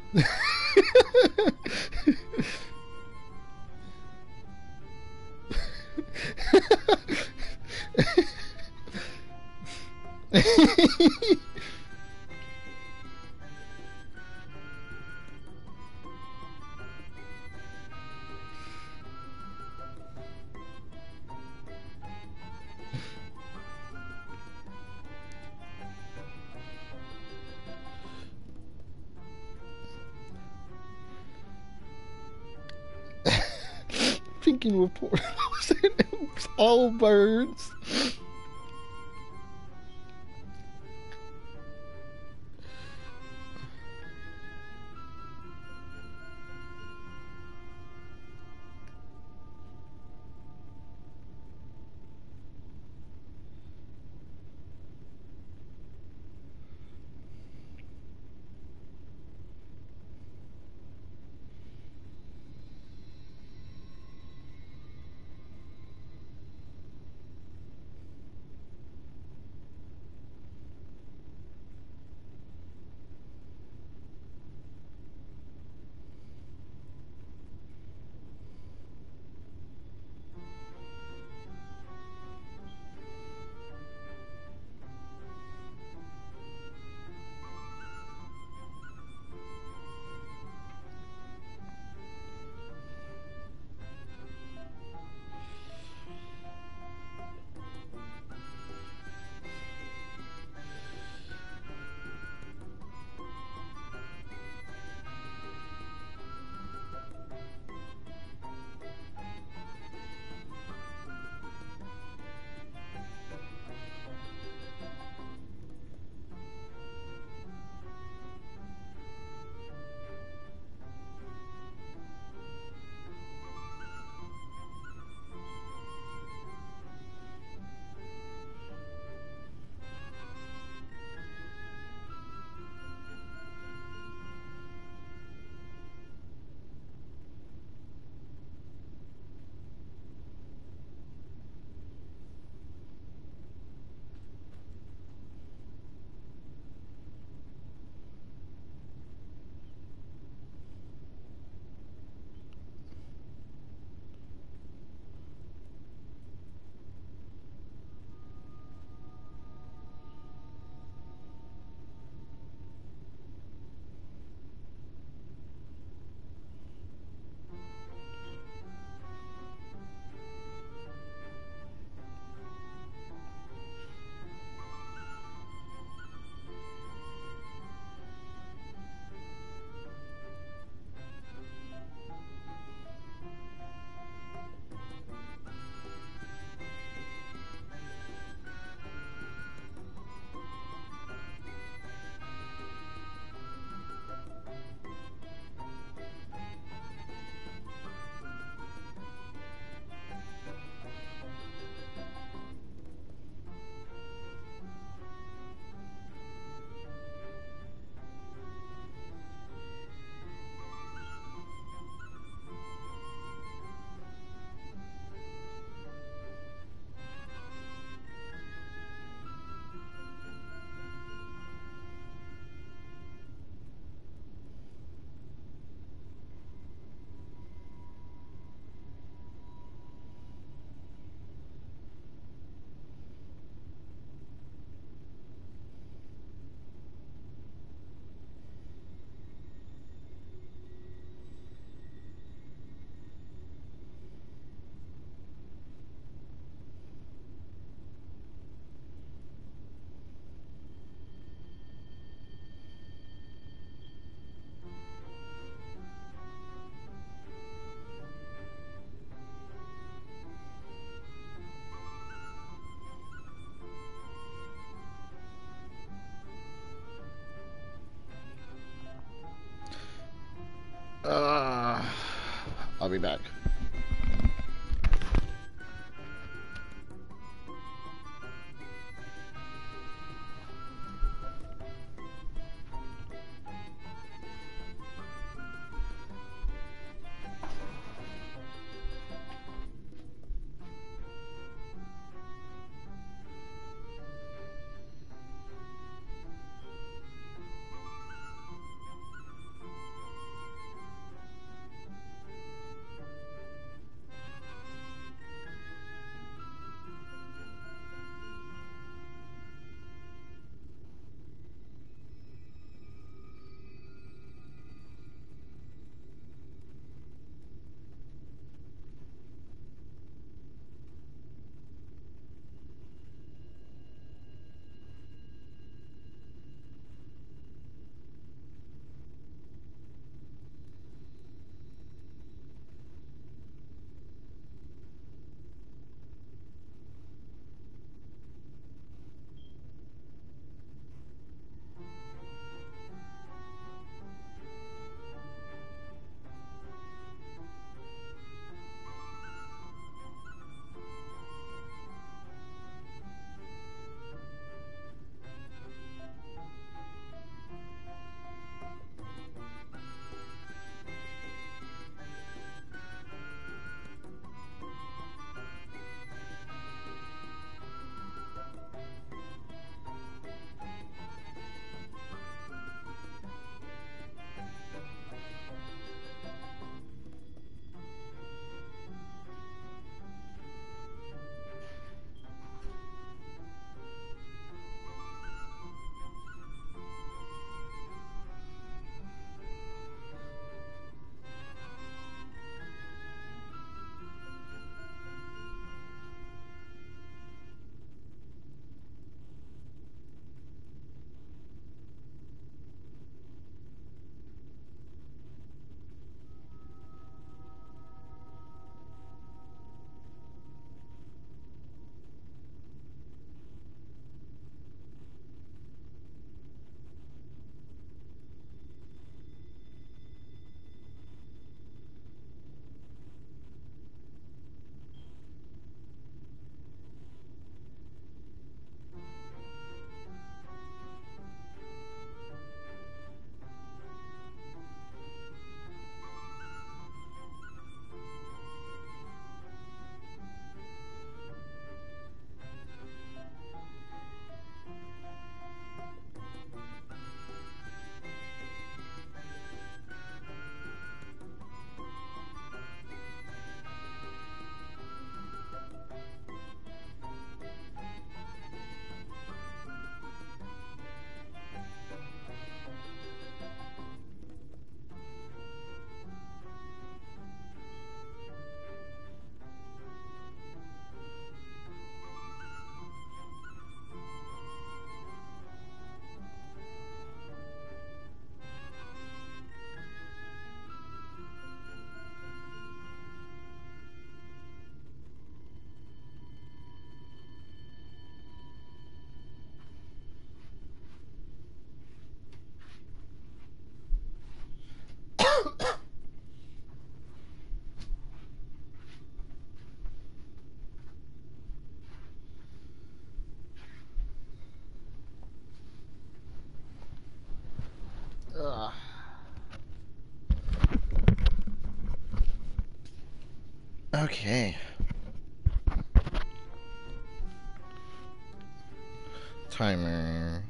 Thinking with portals and imps, all birds. Uh, I'll be back. Okay. Timer.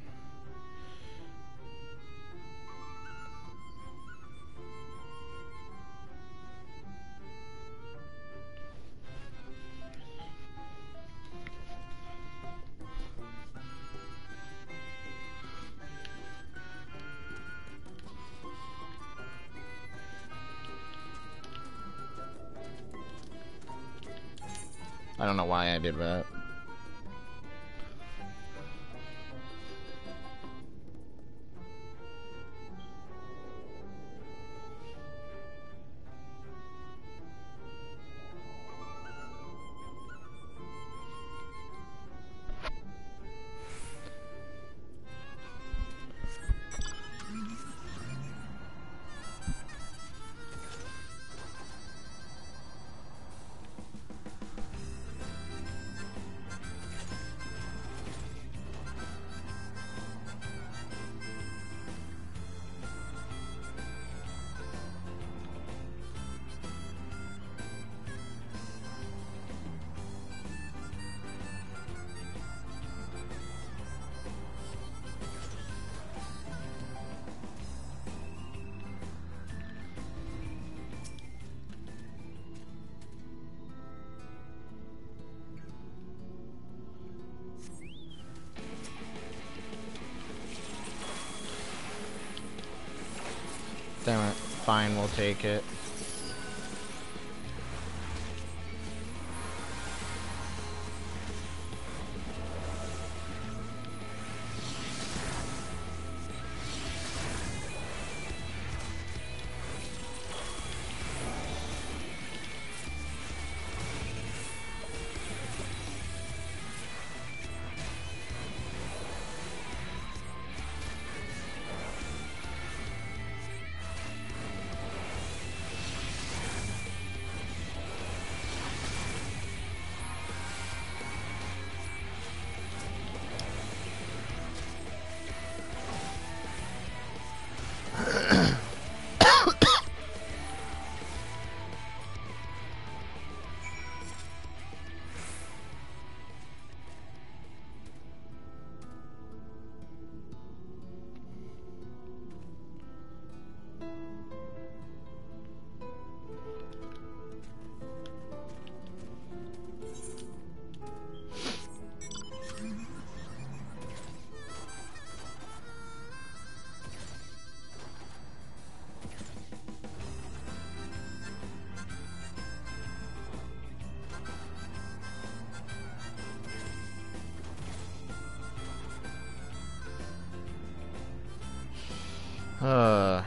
I don't know why I did that. Damn it. Fine, we'll take it. Uh.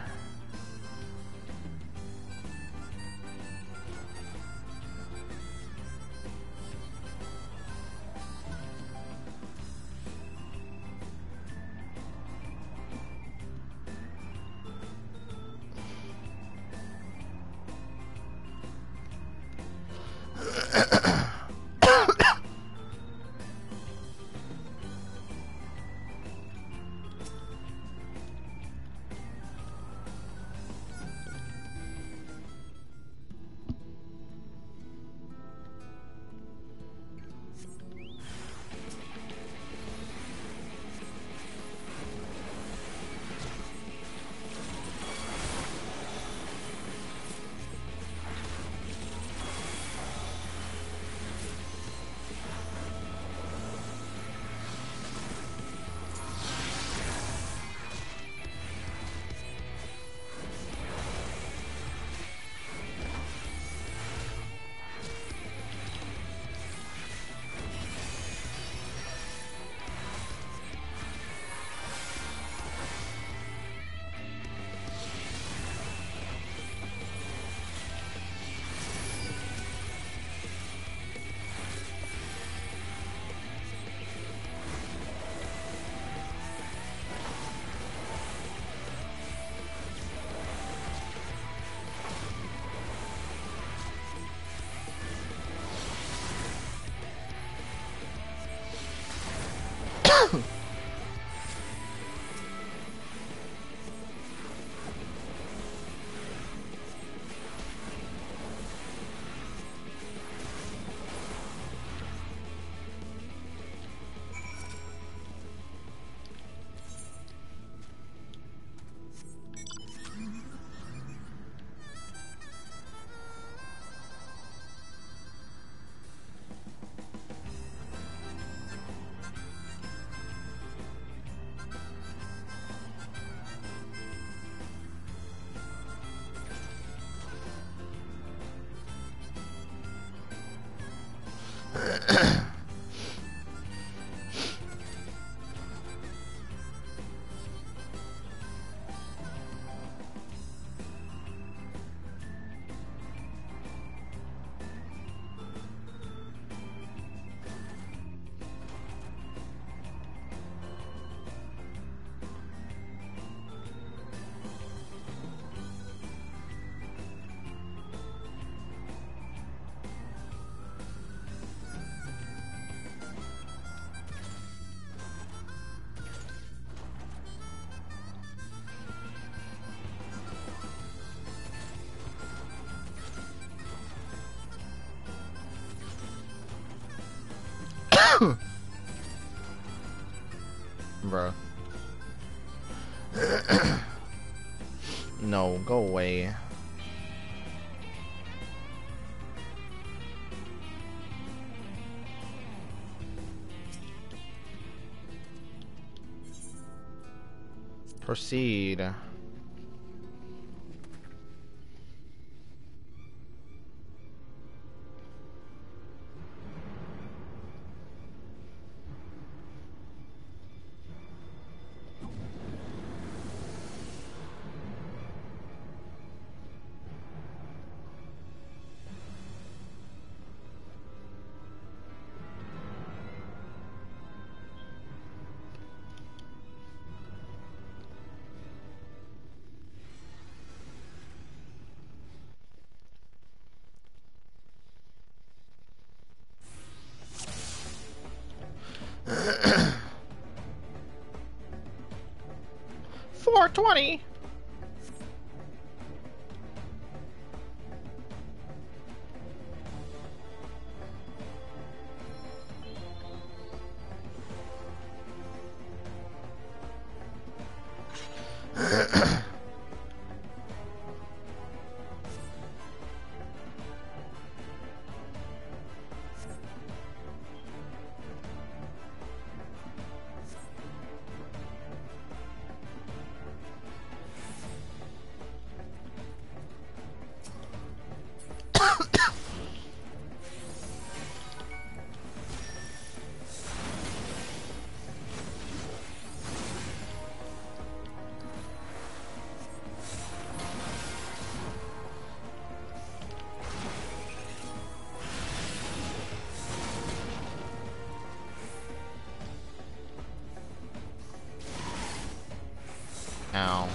Bruh. No, go away. Proceed. four twenty. Ow.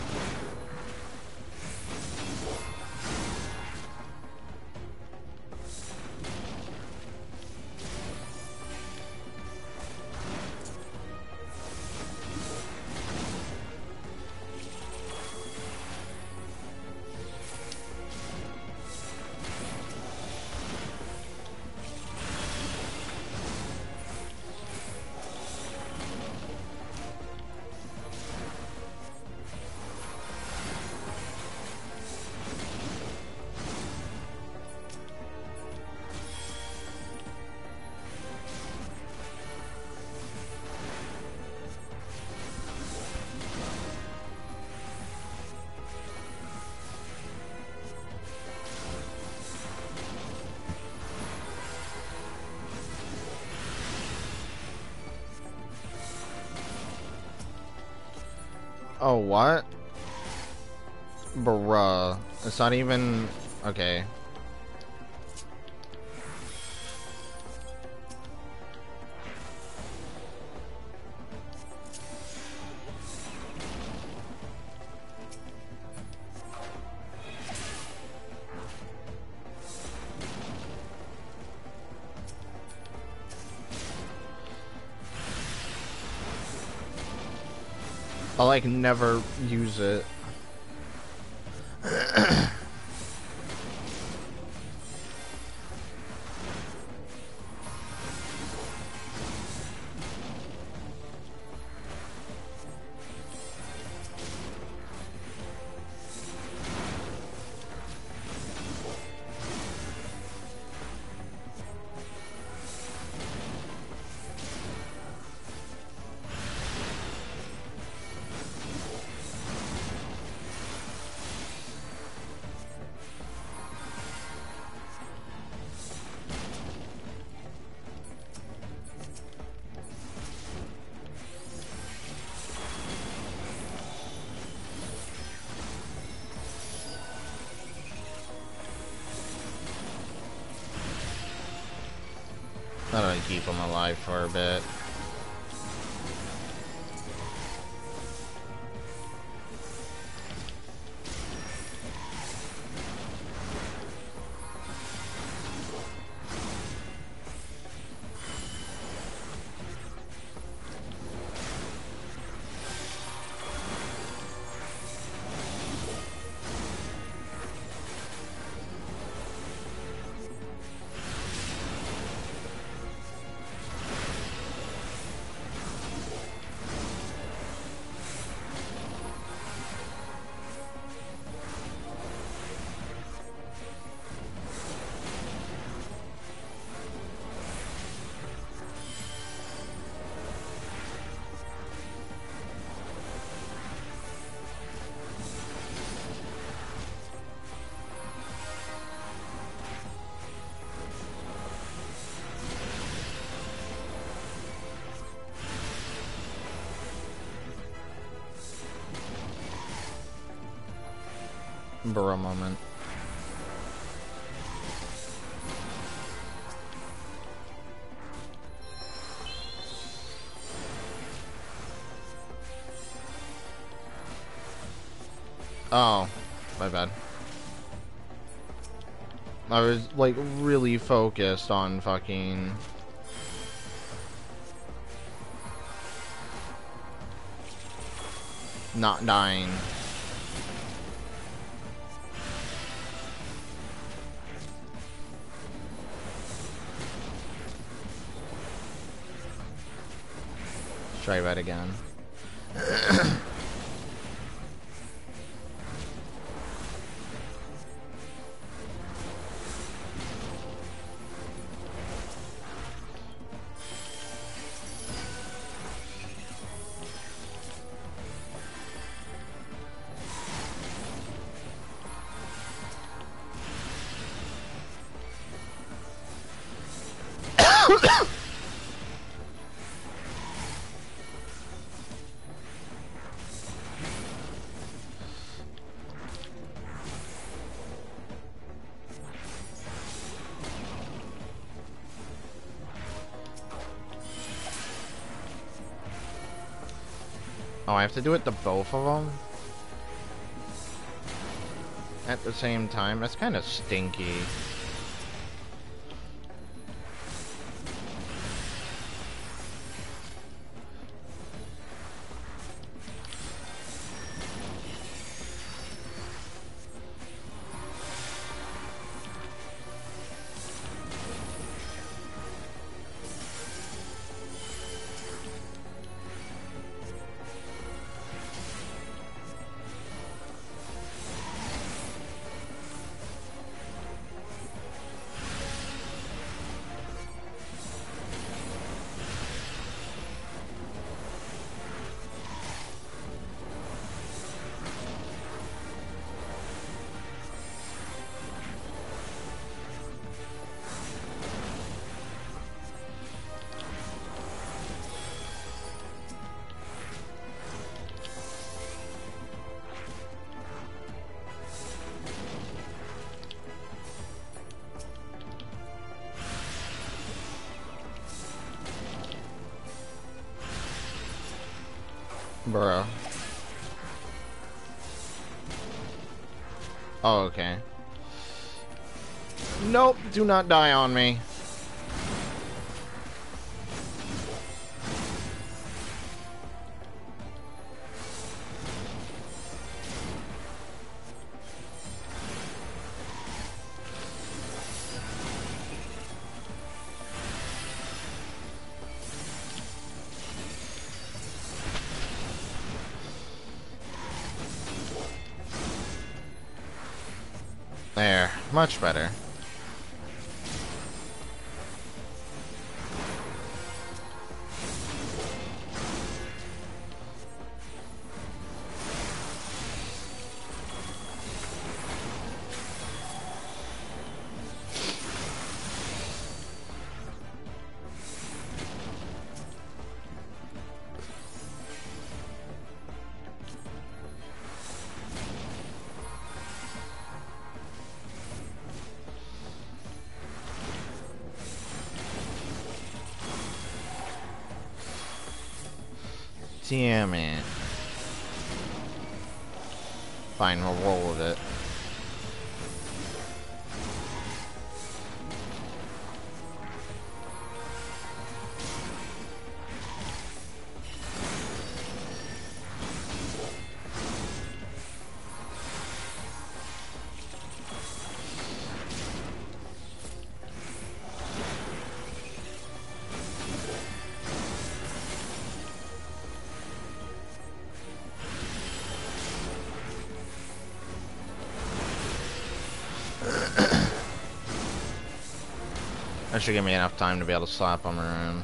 Oh, what? Bruh. It's not even... Okay. I'll like never use it. How do I keep him alive for a bit? Bro moment. Oh, my bad. I was, like, really focused on fucking... not dying. Let's try that again. Oh, I have to do it to both of them? At the same time? That's kind of stinky. Bro. Oh, okay. Nope, do not die on me. There, much better. Damn it. Fine, we'll roll with it. That should give me enough time to be able to slap him around.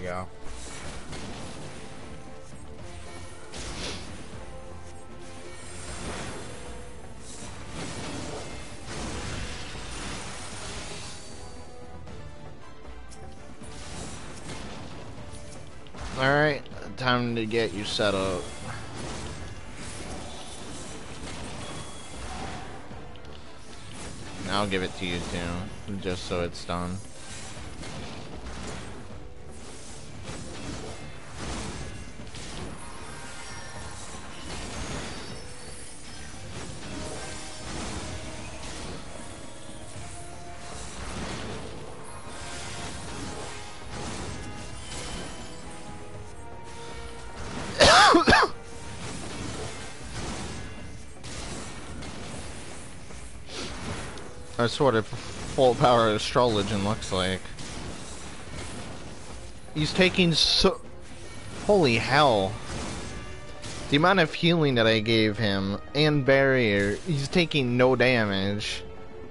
go. Alright, time to get you set up. I'll give it to you too, just so it's done. That's what a full power astrology looks like. He's taking so... Holy hell. The amount of healing that I gave him, and barrier, he's taking no damage.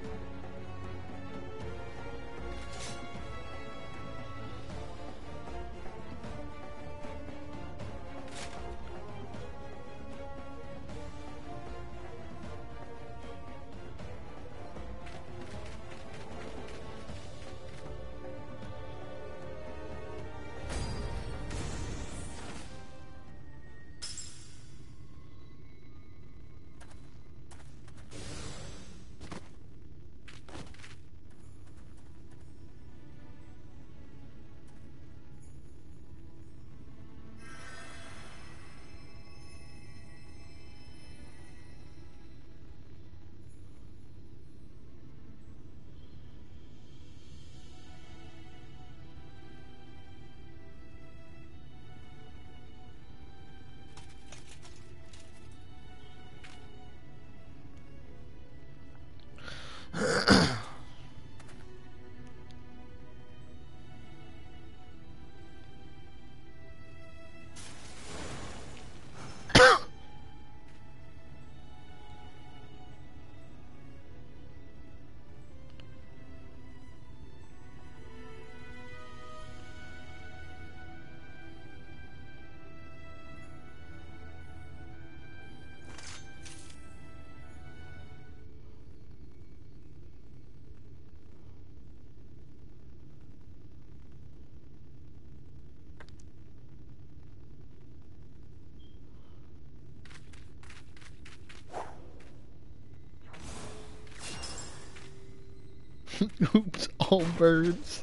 Oops, all birds.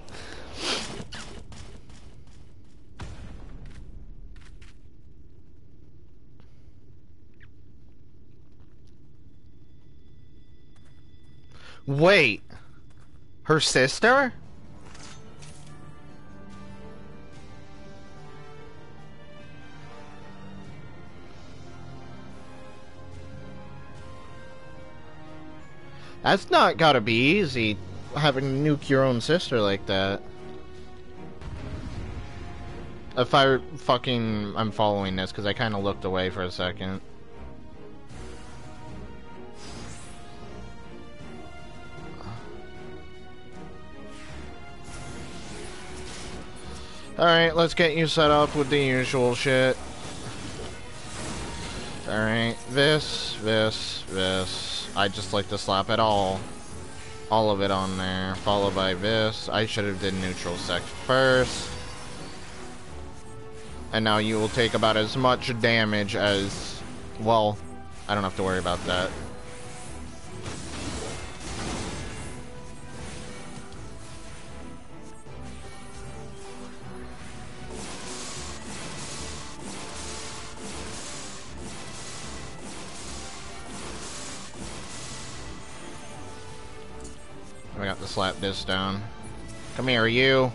Wait, her sister? That's not gotta be easy, having to nuke your own sister like that. If I fucking... I'm following this, because I kind of looked away for a second. Alright, let's get you set up with the usual shit. Alright, this, this, this. I just like to slap it all. All of it on there, followed by this. I should have did neutral sec first. And now you will take about as much damage as... Well, I don't have to worry about that. I got to slap this down. Come here, you.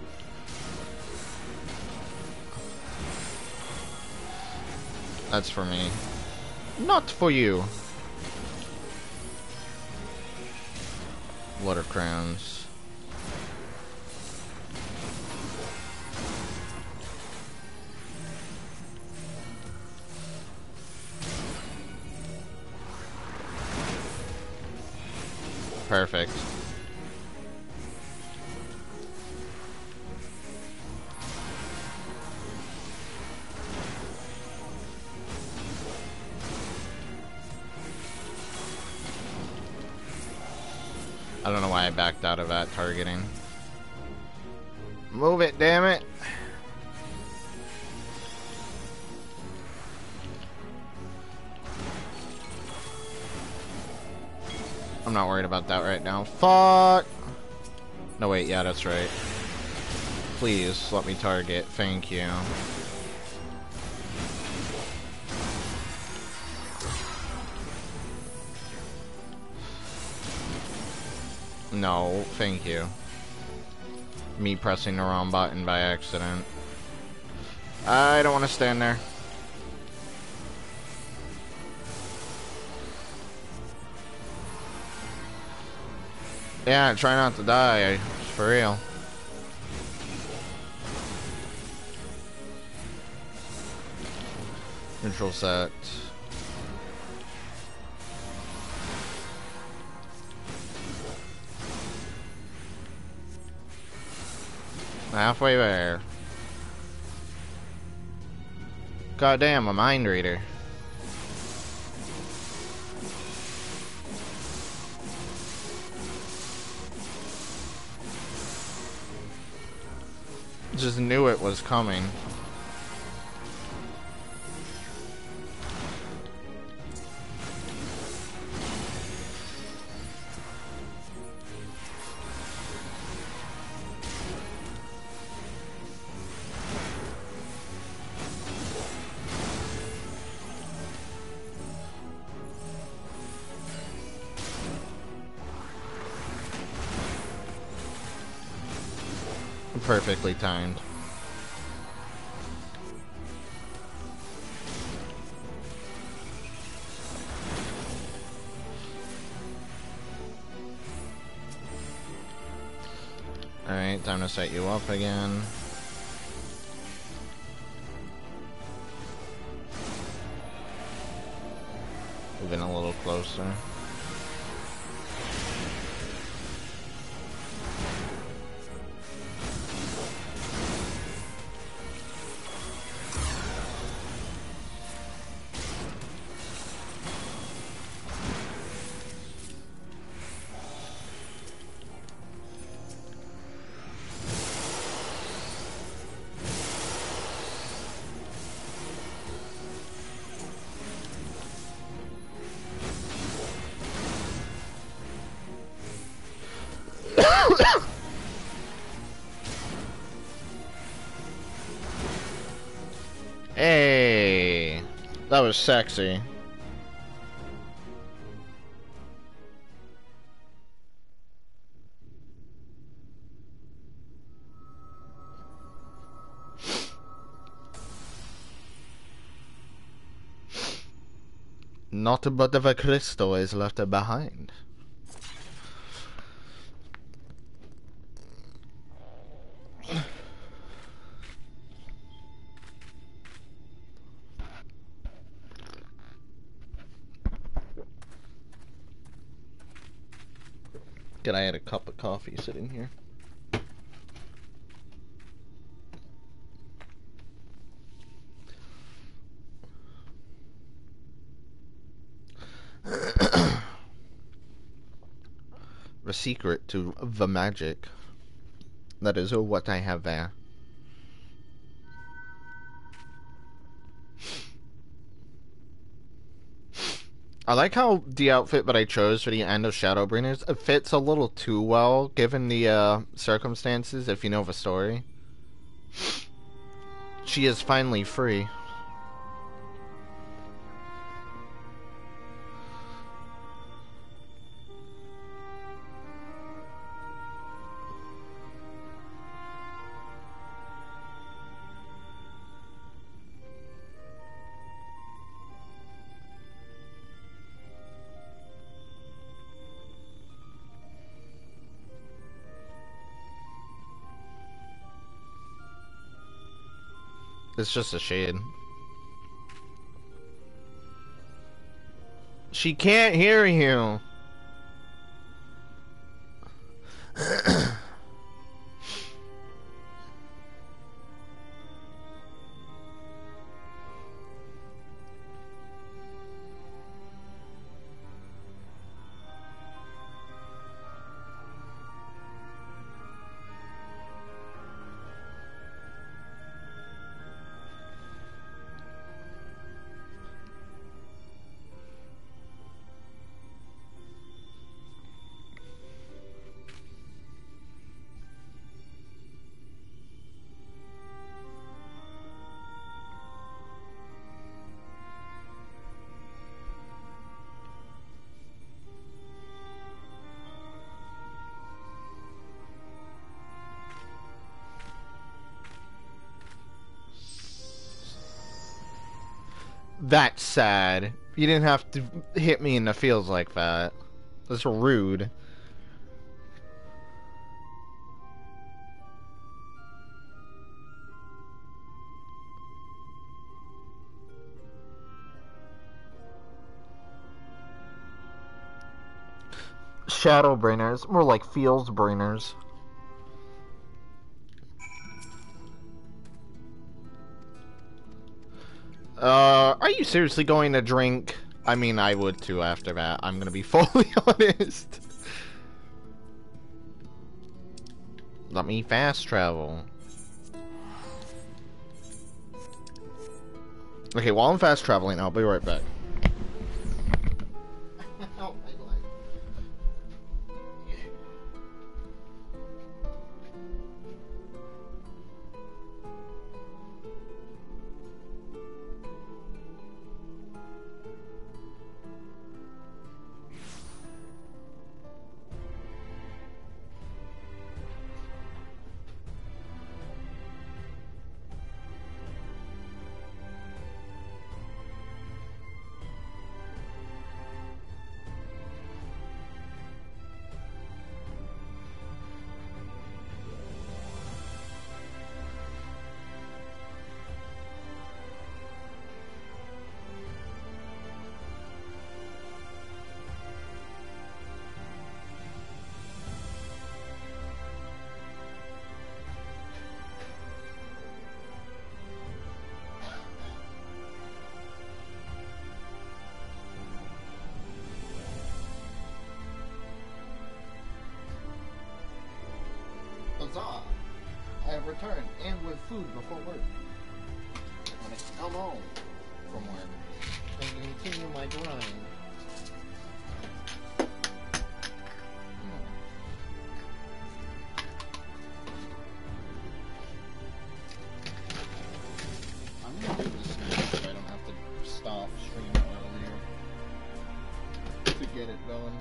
That's for me. Not for you. Water crowns. Perfect. I don't know why I backed out of that targeting. Move it, damn it! I'm not worried about that right now. Fuck! No, wait, yeah, that's right. Please, let me target. Thank you. No, thank you. Me pressing the wrong button by accident. I don't want to stand there. Yeah, try not to die, for real. Neutral set. Halfway there. Goddamn, a mind reader. Just knew it was coming. Perfectly timed. Alright, time to set you up again. Moving a little closer. Hey, that was sexy. Not a bit of a crystal is left behind. Good, I had a cup of coffee sitting here. The secret to the magic. That is what I have there. I like how the outfit that I chose for the end of Shadowbringers it fits a little too well, given the uh, circumstances, if you know the story. She is finally free. It's just a shade. She can't hear you. That's sad. You didn't have to hit me in the feels like that. That's rude. Shadowbringers, more like Fieldsbringers. Uh, are you seriously going to drink? I mean, I would too after that. I'm gonna be fully honest. Let me fast travel. Okay, while I'm fast traveling, I'll be right back. Huzzah! I have returned, and with food before work. When I come home from work, I can continue my grind. I'm gonna do this now so I don't have to stop streaming earlier to get it going.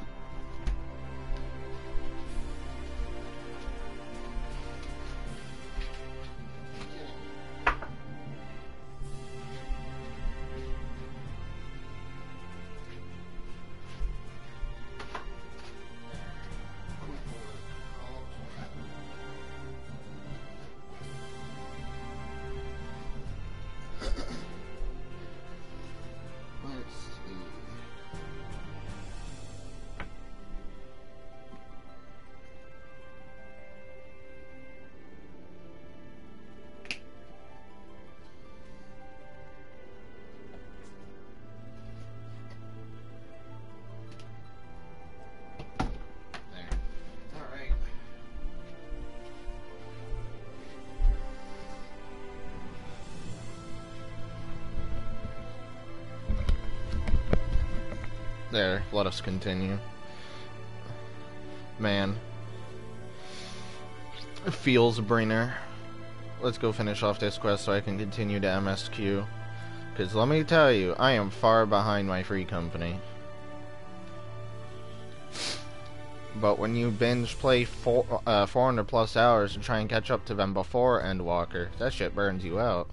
There, let us continue. Man. Fieldsbringer. Let's go finish off this quest so I can continue to M S Q. Because let me tell you, I am far behind my free company. But when you binge play four, uh, four hundred plus hours and try and catch up to them before Endwalker, that shit burns you out.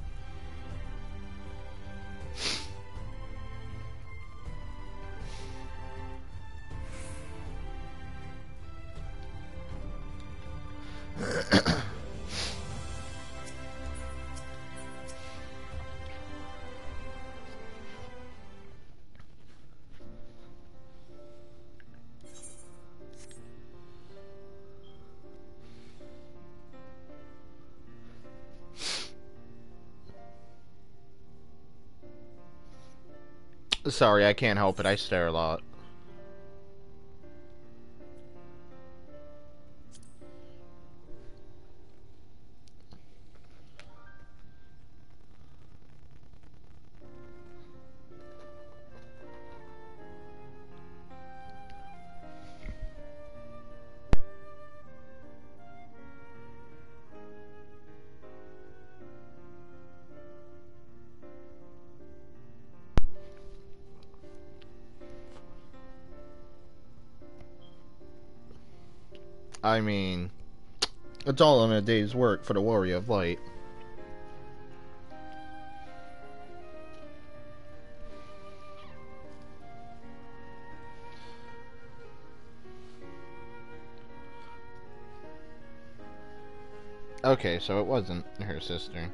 Sorry, I can't help it. I stare a lot. I mean, it's all in a day's work for the Warrior of Light. Okay, so it wasn't her sister.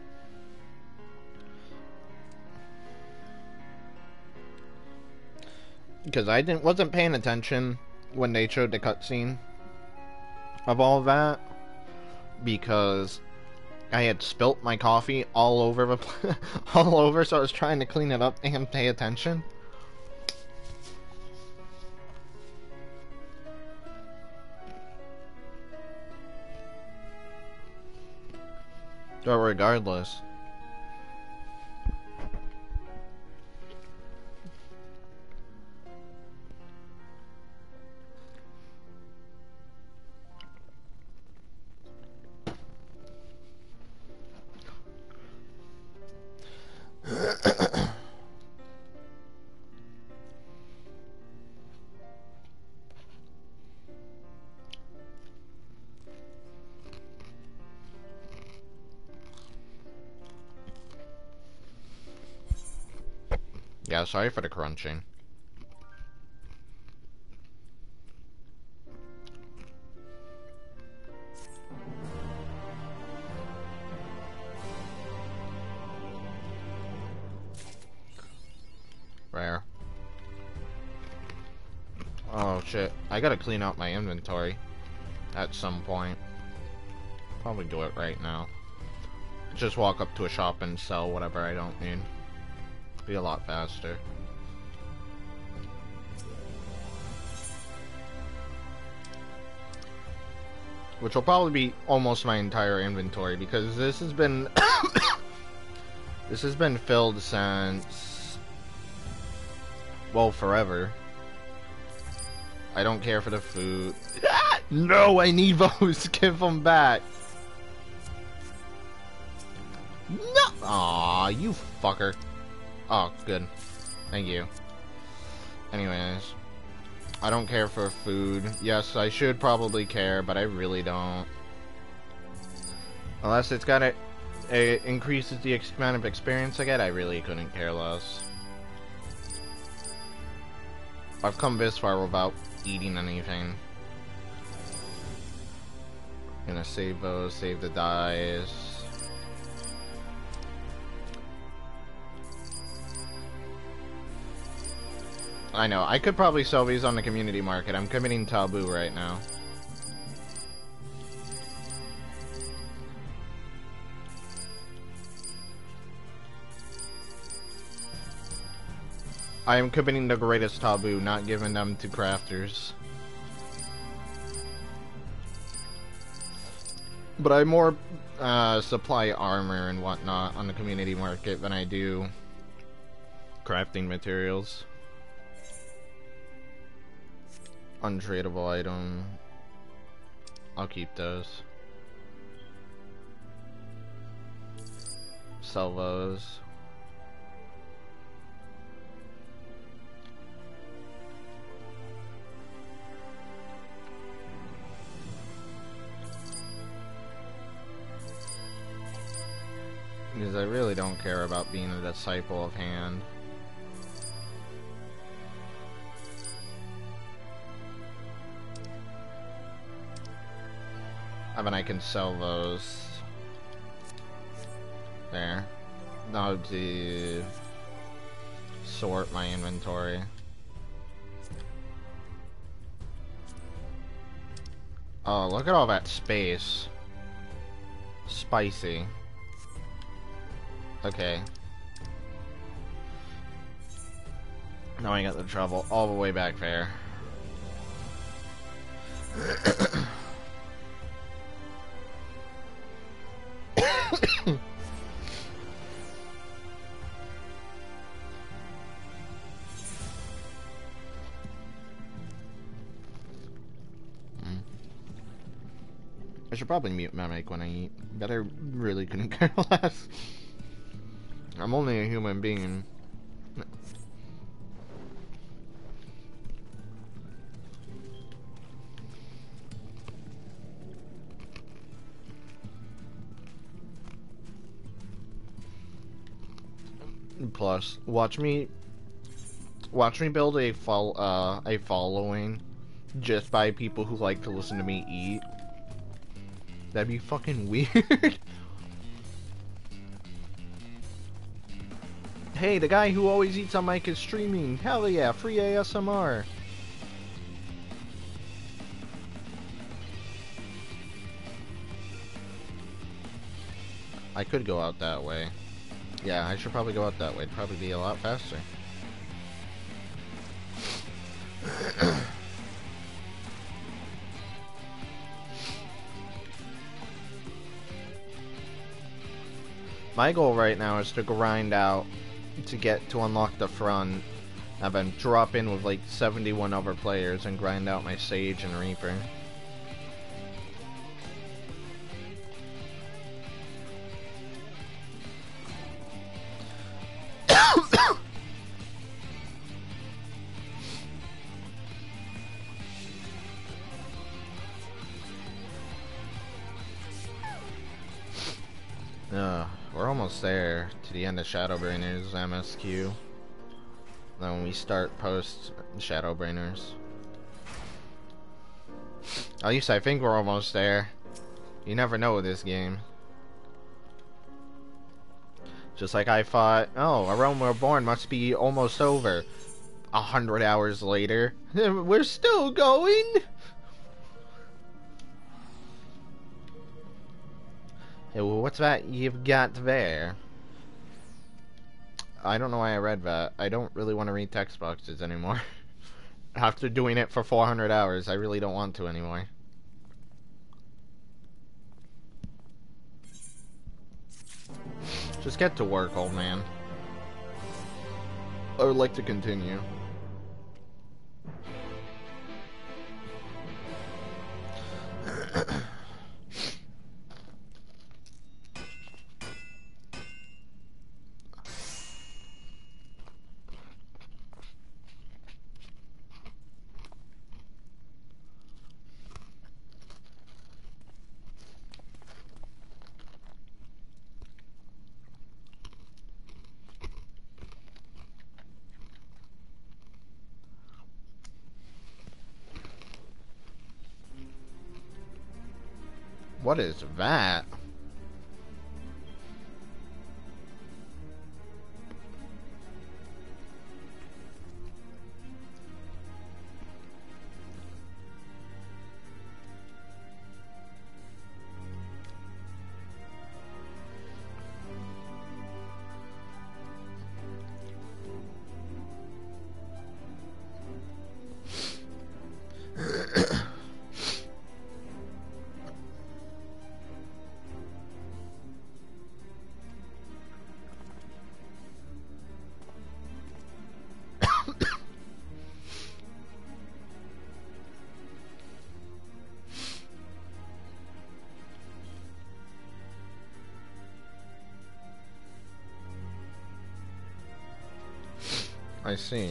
Because I didn't wasn't paying attention when they showed the cutscene of all that, because I had spilt my coffee all over the all over, so I was trying to clean it up and pay attention. But regardless, yeah, sorry for the crunching. Rare. Oh shit, I gotta clean out my inventory at some point. Probably do it right now. Just walk up to a shop and sell whatever I don't need. Be a lot faster. Which will probably be almost my entire inventory, because this has been this has been filled since, well, forever. I don't care for the food. No, I need those. Give them back. No. Aw, you fucker. Oh, good. Thank you. Anyways, I don't care for food. Yes, I should probably care, but I really don't. Unless it's got it, it increases the amount of experience I get, I really couldn't care less. I've come this far without eating anything. Gonna save those, save the dyes. I know, I could probably sell these on the community market. I'm committing taboo right now. I am committing the greatest taboo, not giving them to crafters. But I more uh, supply armor and whatnot on the community market than I do crafting materials. Untradeable item. I'll keep those. Sell those. Because I really don't care about being a disciple of Hand. I mean, I can sell those. There. Now to sort my inventory. Oh, look at all that space. Spicy. Okay. Now I got the trouble all the way back there. I should probably mute my mic when I eat, but I really couldn't care less. I'm only a human being. Plus, watch me, watch me build a fol uh, a following just by people who like to listen to me eat. That'd be fucking weird. Hey, the guy who always eats on mic is streaming. Hell yeah, free A S M R. I could go out that way. Yeah, I should probably go out that way. It'd probably be a lot faster. My goal right now is to grind out to get to unlock the front. I've been drop in with like seventy-one other players and grind out my Sage and Reaper. Uh, we're almost there to the end of Shadowbringers M S Q. Then when we start post Shadowbringers. At least I think we're almost there. You never know with this game. Just like I thought, oh, A Realm Reborn must be almost over. A hundred hours later, we're still going. Hey, well, what's that you've got there? I don't know why I read that. I don't really want to read text boxes anymore. After doing it for four hundred hours, I really don't want to anymore. Just get to work, old man. I would like to continue. What is that? I see.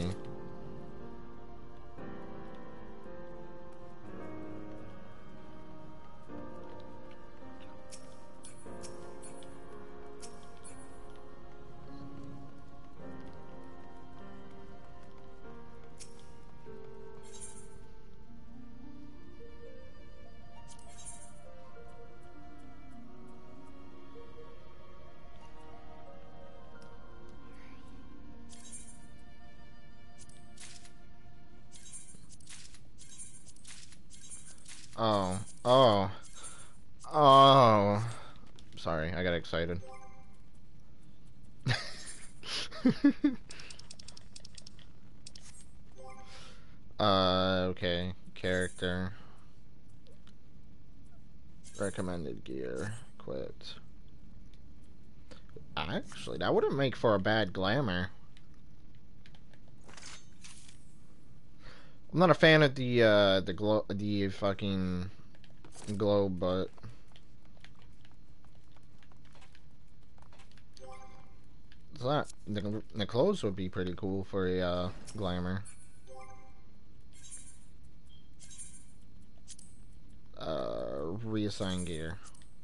Oh, oh, oh. Sorry, I got excited. uh, okay. Character. Recommended gear. Quit. Actually, that wouldn't make for a bad glamour. I'm not a fan of the uh the glow the fucking globe, but it's not the, the clothes would be pretty cool for a uh, glamour. Uh, reassign gear.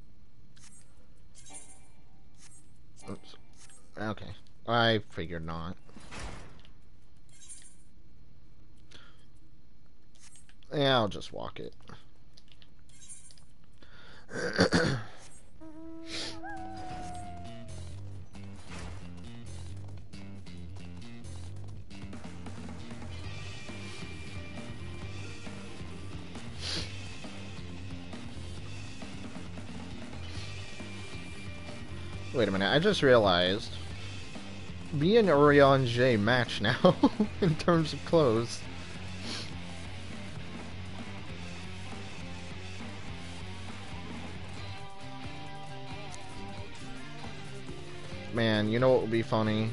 Oops. Okay, I figured not. Yeah, I'll just walk it. Wait a minute, I just realized me and Urianger match now in terms of clothes. Man, you know what would be funny?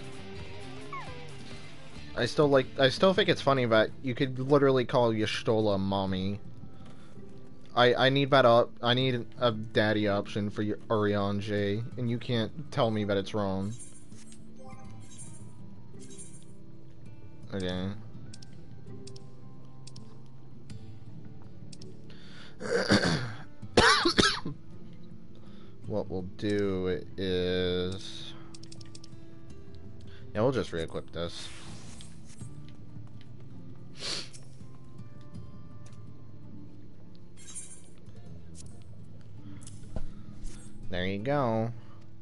I still like I still think it's funny that you could literally call Y'shtola mommy. I, I need that up. I need a daddy option for your Urianger, and you can't tell me that it's wrong. Okay. What we'll do is... Yeah, we'll just re-equip this. There you go.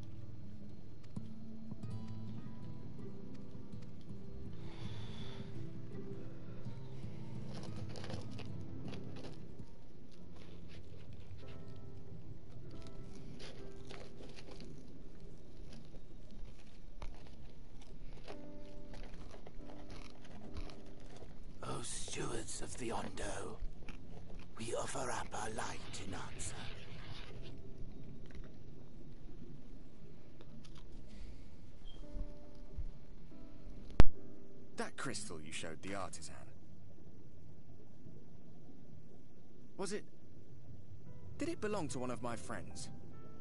O stewards of the Ondo, we offer up our light in answer. That crystal you showed the artisan. Was it... Did it belong to one of my friends?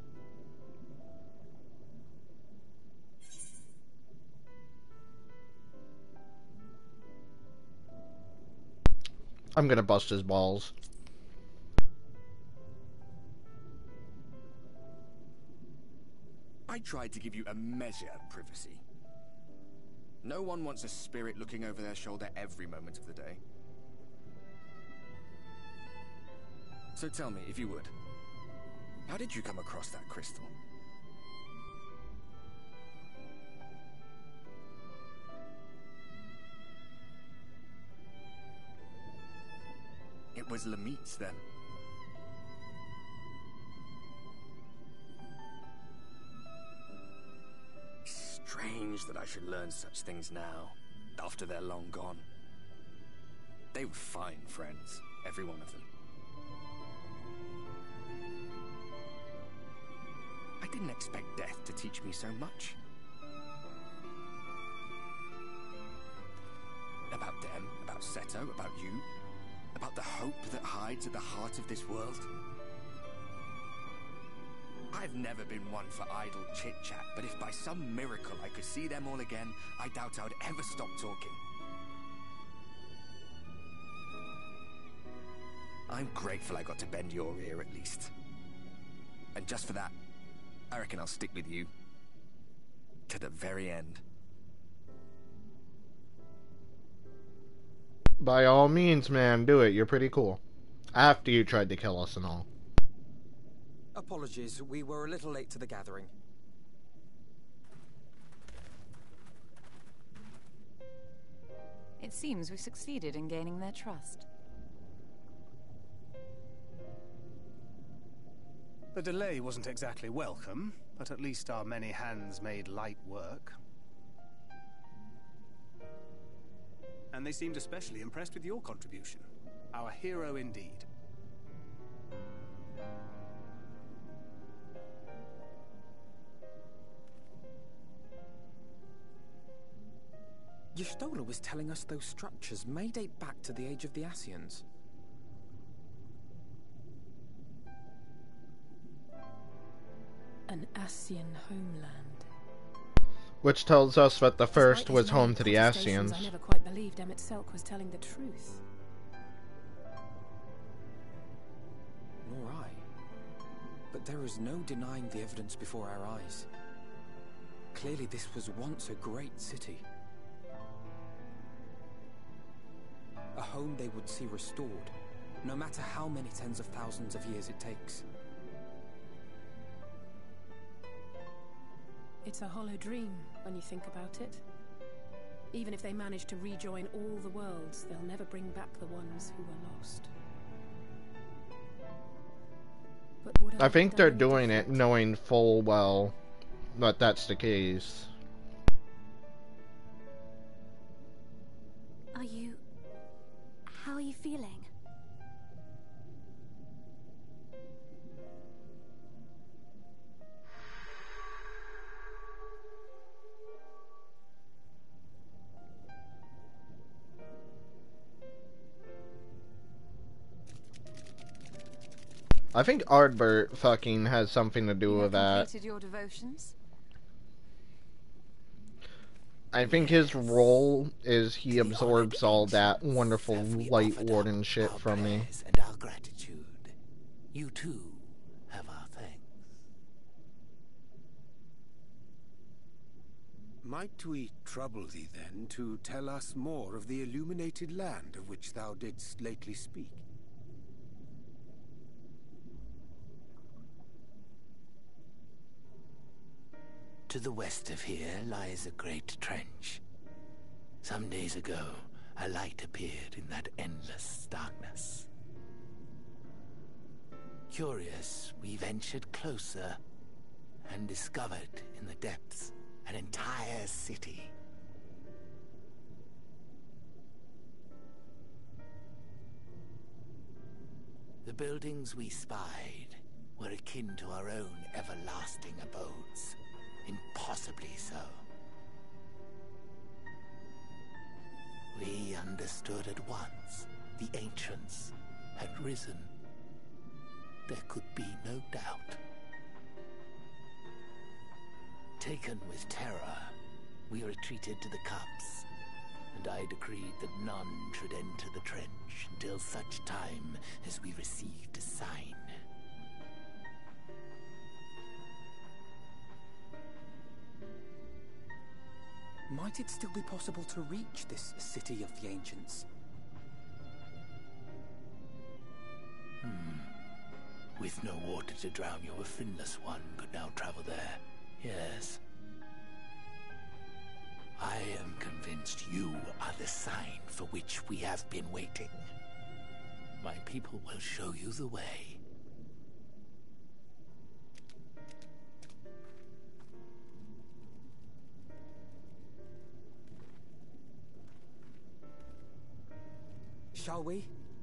I'm gonna bust his balls. I tried to give you a measure of privacy. No one wants a spirit looking over their shoulder every moment of the day. So tell me, if you would, how did you come across that crystal? It was Lamit's, then. Strange that I should learn such things now, after they're long gone. They were fine friends, every one of them. I didn't expect death to teach me so much. About them, about Seto, about you, about the hope that hides at the heart of this world. I've never been one for idle chit-chat, but if by some miracle I could see them all again, I doubt I would ever stop talking. I'm grateful I got to bend your ear at least. And just for that, I reckon I'll stick with you. To the very end. By all means, man, do it. You're pretty cool. After you tried to kill us and all. Apologies, we were a little late to the gathering. It seems we succeeded in gaining their trust. The delay wasn't exactly welcome, but at least our many hands made light work. And they seemed especially impressed with your contribution. Our hero indeed. Y'shtola was telling us those structures may date back to the age of the Ascians. An Ascian homeland. Which tells us that the first Despite was his home many to the protestations, Ascians. I never quite believed Emet-Selch was telling the truth. Nor I. But there is no denying the evidence before our eyes. Clearly this was once a great city. A home they would see restored, no matter how many tens of thousands of years it takes. It's a hollow dream when you think about it. Even if they manage to rejoin all the worlds, they'll never bring back the ones who were lost. But would I think they're done any doing it different? knowing full well that that's the case. Are you... how are you feeling? I think Ardbert fucking has something to do You with have that. completed your devotions? I think his role is he absorbs all that wonderful light warden shit from me. And our gratitude. You too have our thanks. Might we trouble thee then to tell us more of the illuminated land of which thou didst lately speak? To the west of here lies a great trench. Some days ago, a light appeared in that endless darkness. Curious, we ventured closer and discovered in the depths an entire city. The buildings we spied were akin to our own everlasting abodes. Impossibly so. We understood at once the ancients had risen. There could be no doubt. Taken with terror, we retreated to the cups, and I decreed that none should enter the trench until such time as we received a sign. Might it still be possible to reach this city of the ancients? Hmm. With no water to drown you, a finless one could now travel there. Yes. I am convinced you are the sign for which we have been waiting. My people will show you the way. Shall we?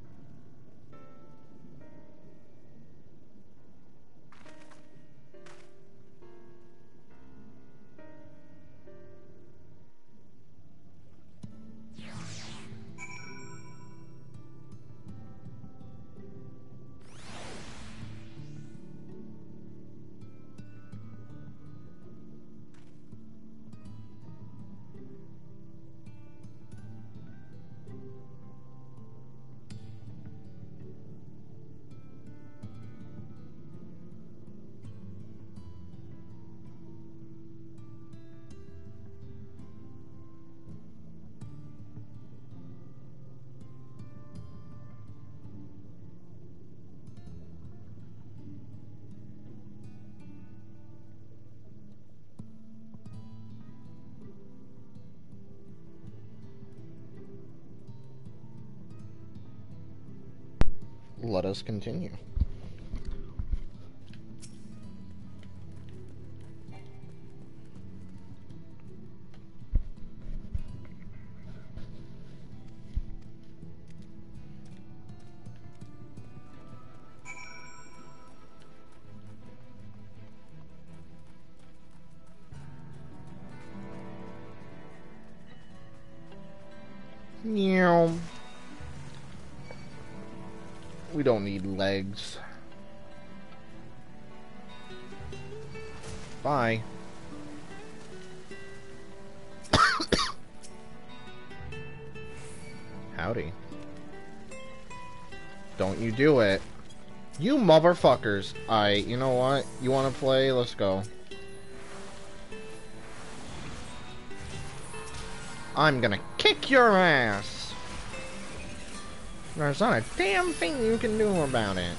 Let us continue. Meow. We don't need legs. Bye. Howdy. Don't you do it. You motherfuckers. Alright, you know what? You wanna play? Let's go. I'm gonna kick your ass. There's not a damn thing you can do about it.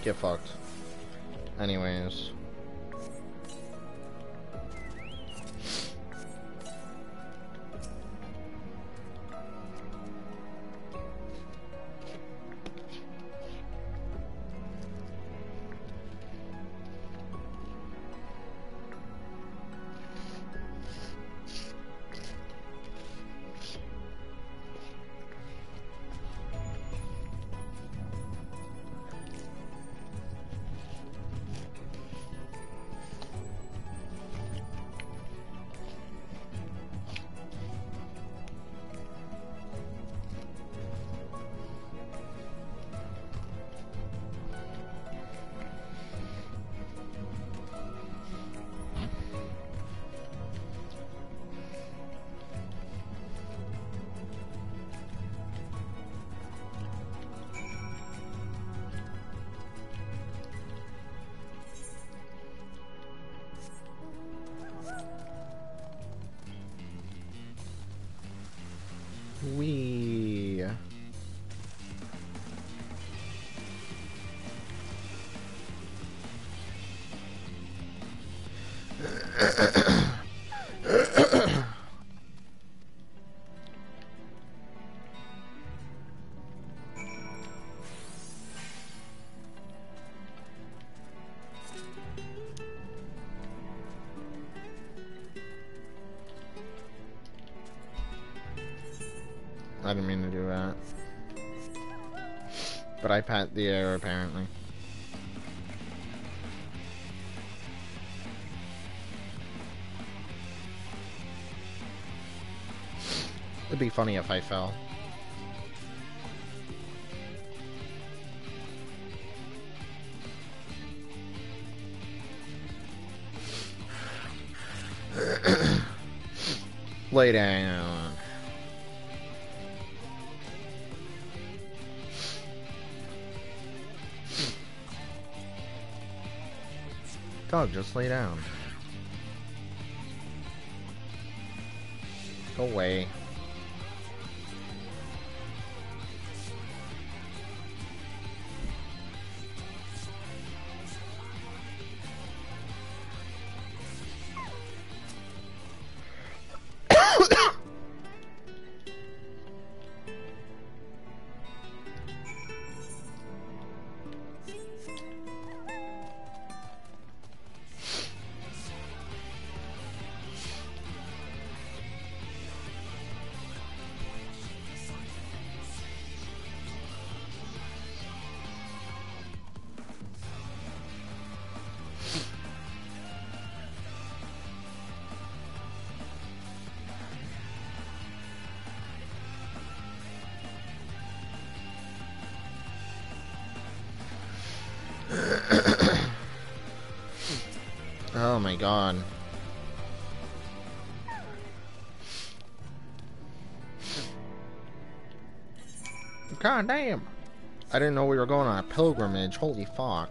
get fucked. Anyways. We I didn't mean to do that. But I pat the air, apparently. It'd be funny if I fell. Lay down. Dog, just lay down. Go away. Oh my god. God damn. I didn't know we were going on a pilgrimage. Holy fuck.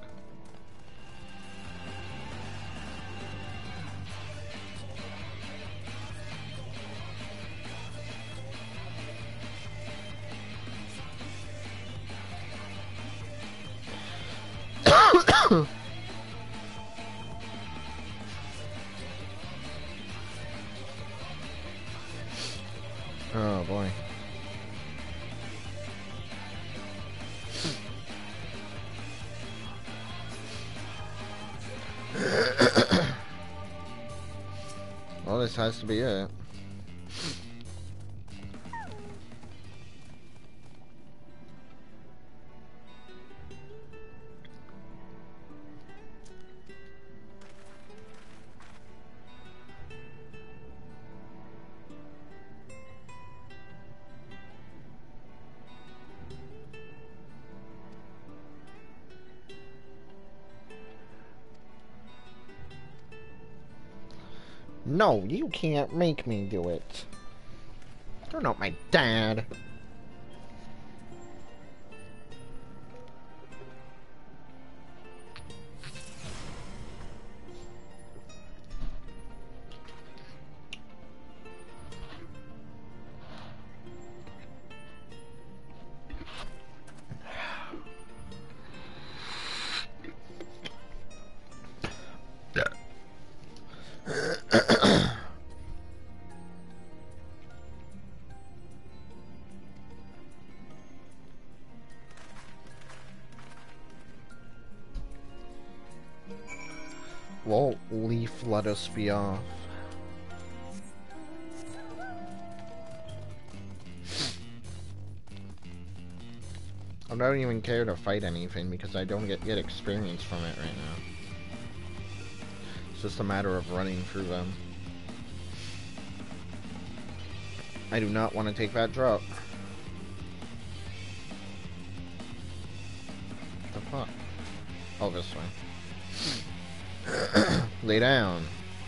Oh boy. Well, this has to be it. No, you can't make me do it. You're not my dad. Won't Leaf let us be off? I don't even care to fight anything because I don't get, get experience from it right now. It's just a matter of running through them. I do not want to take that drop. The fuck? Oh, this way. Lay down.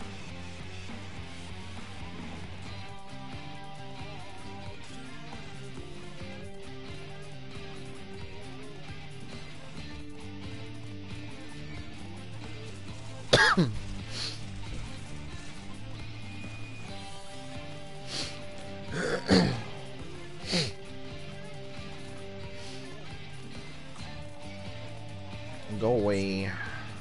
Go away.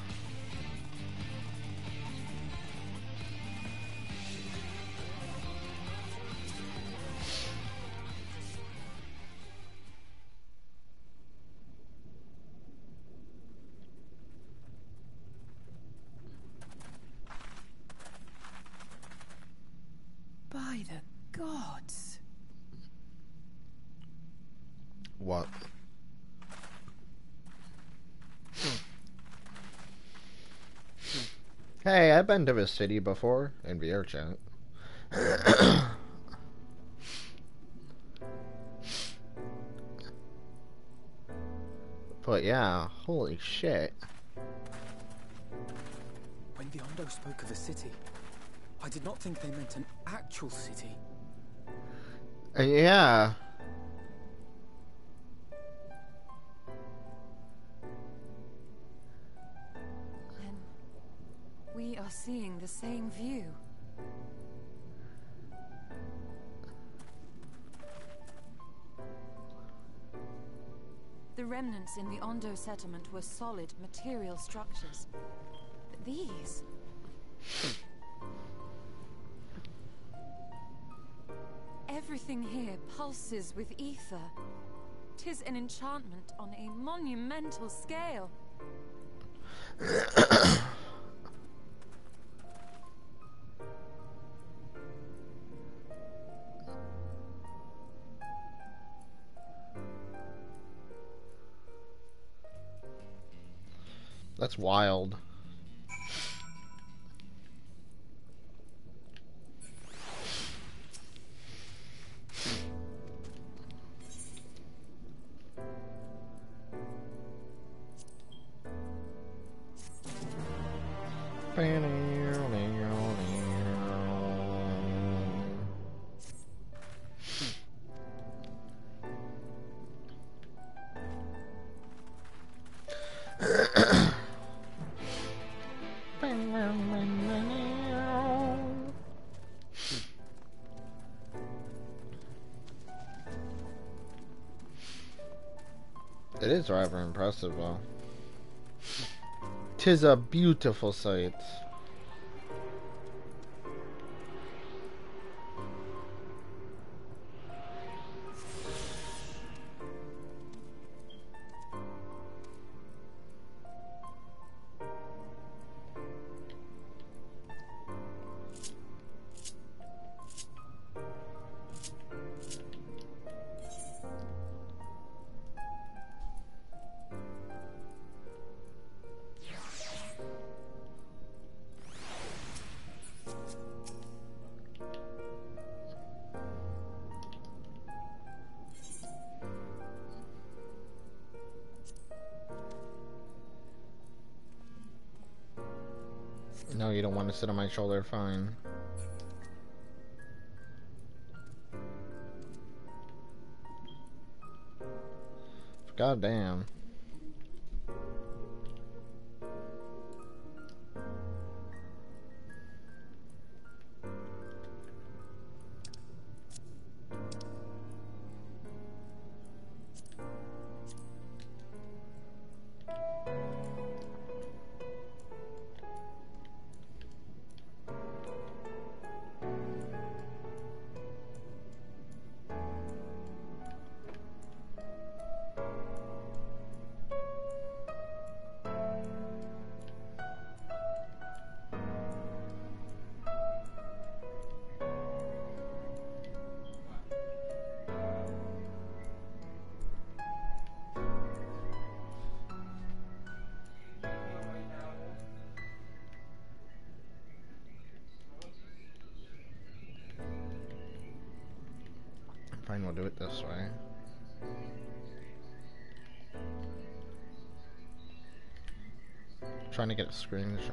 By the gods. What? Hey, I've been to this city before in V R chat. But yeah, holy shit. When the Ondo spoke of a city, I did not think they meant an actual city. Uh, yeah. We are seeing the same view. The remnants in the Ondo settlement were solid material structures. But these... Everything here pulses with ether. 'Tis an enchantment on a monumental scale. That's wild. It is rather impressive, though. 'Tis a beautiful sight. No, you don't want to sit on my shoulder, fine. God damn. we'll do it this way. Trying to get a screenshot.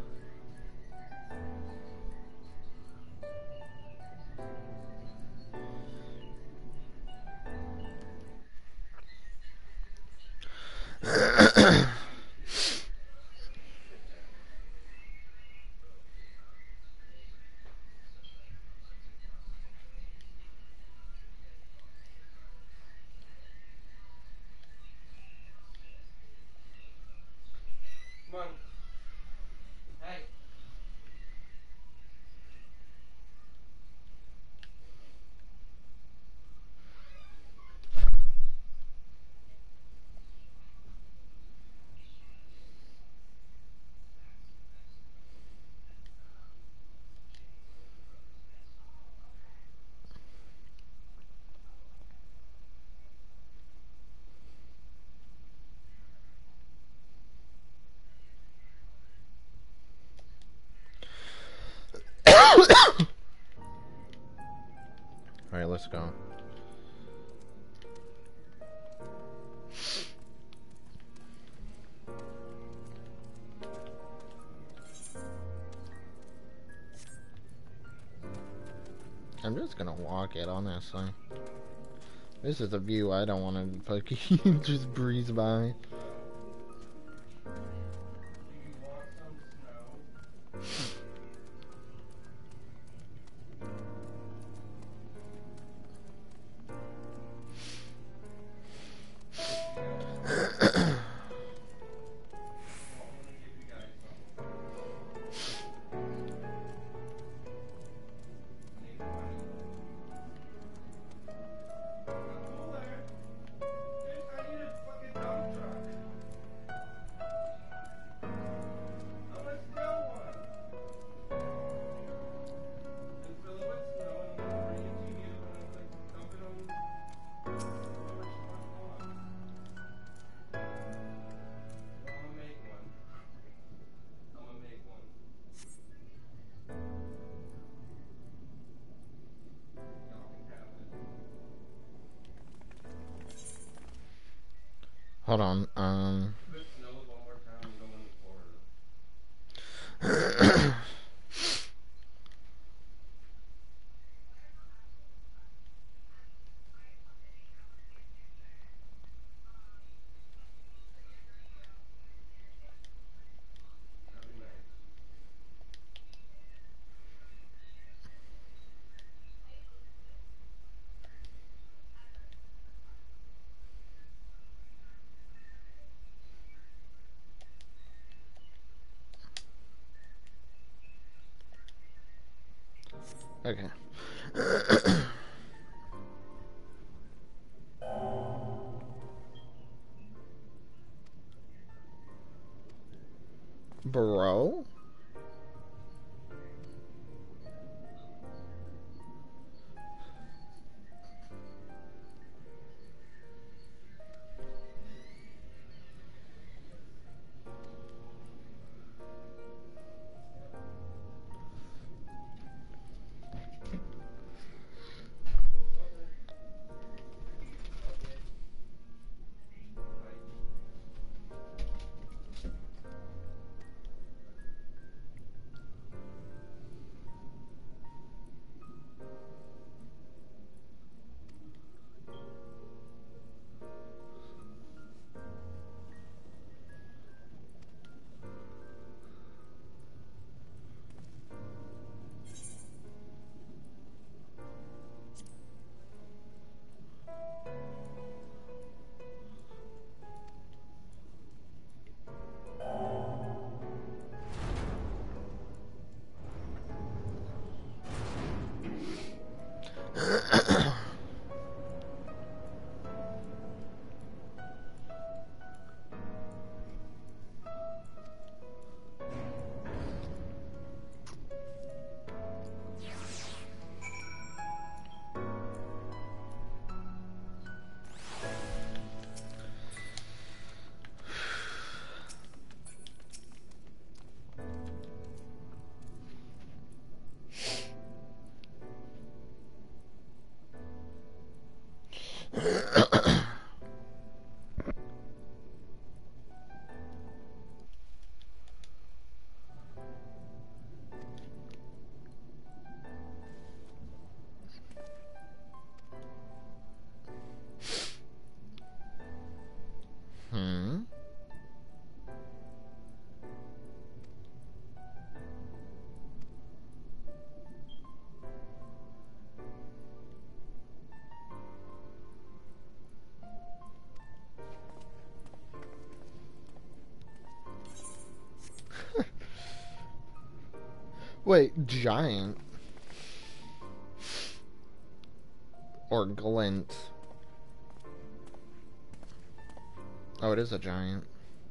Alright, let's go. I'm just gonna walk it, honestly. This is a view I don't want to fucking just breeze by. Hold on, um... okay. Bro? Wait, giant? Or glint? Oh, it is a giant.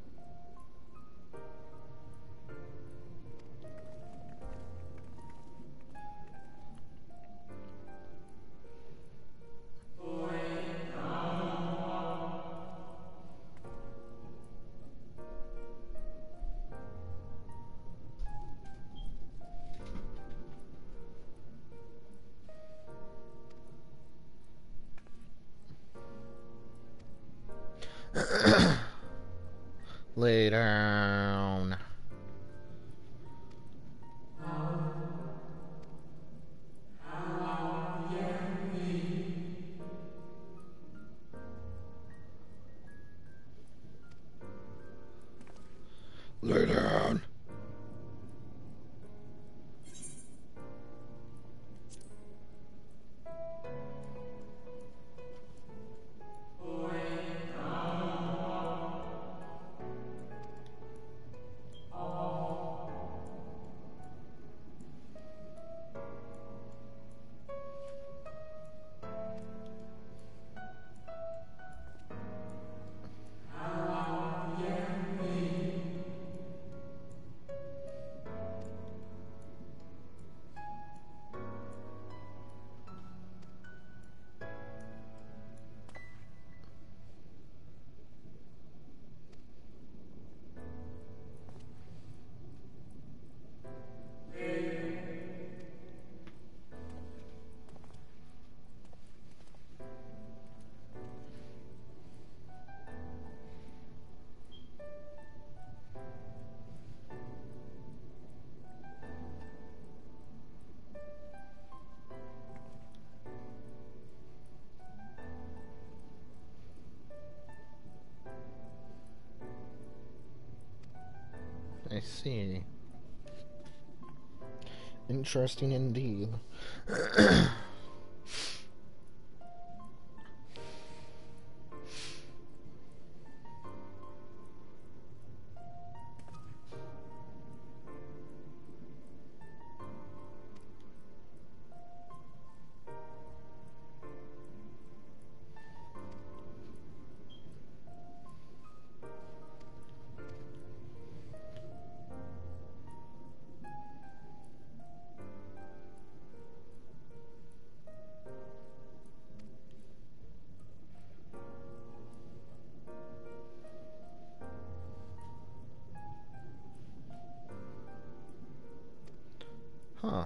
Lay down. Lay down. I see. Interesting indeed. Huh.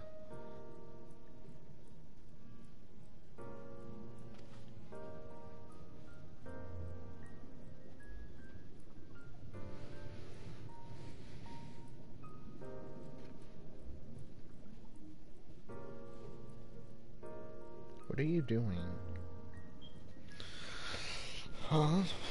What are you doing? Huh?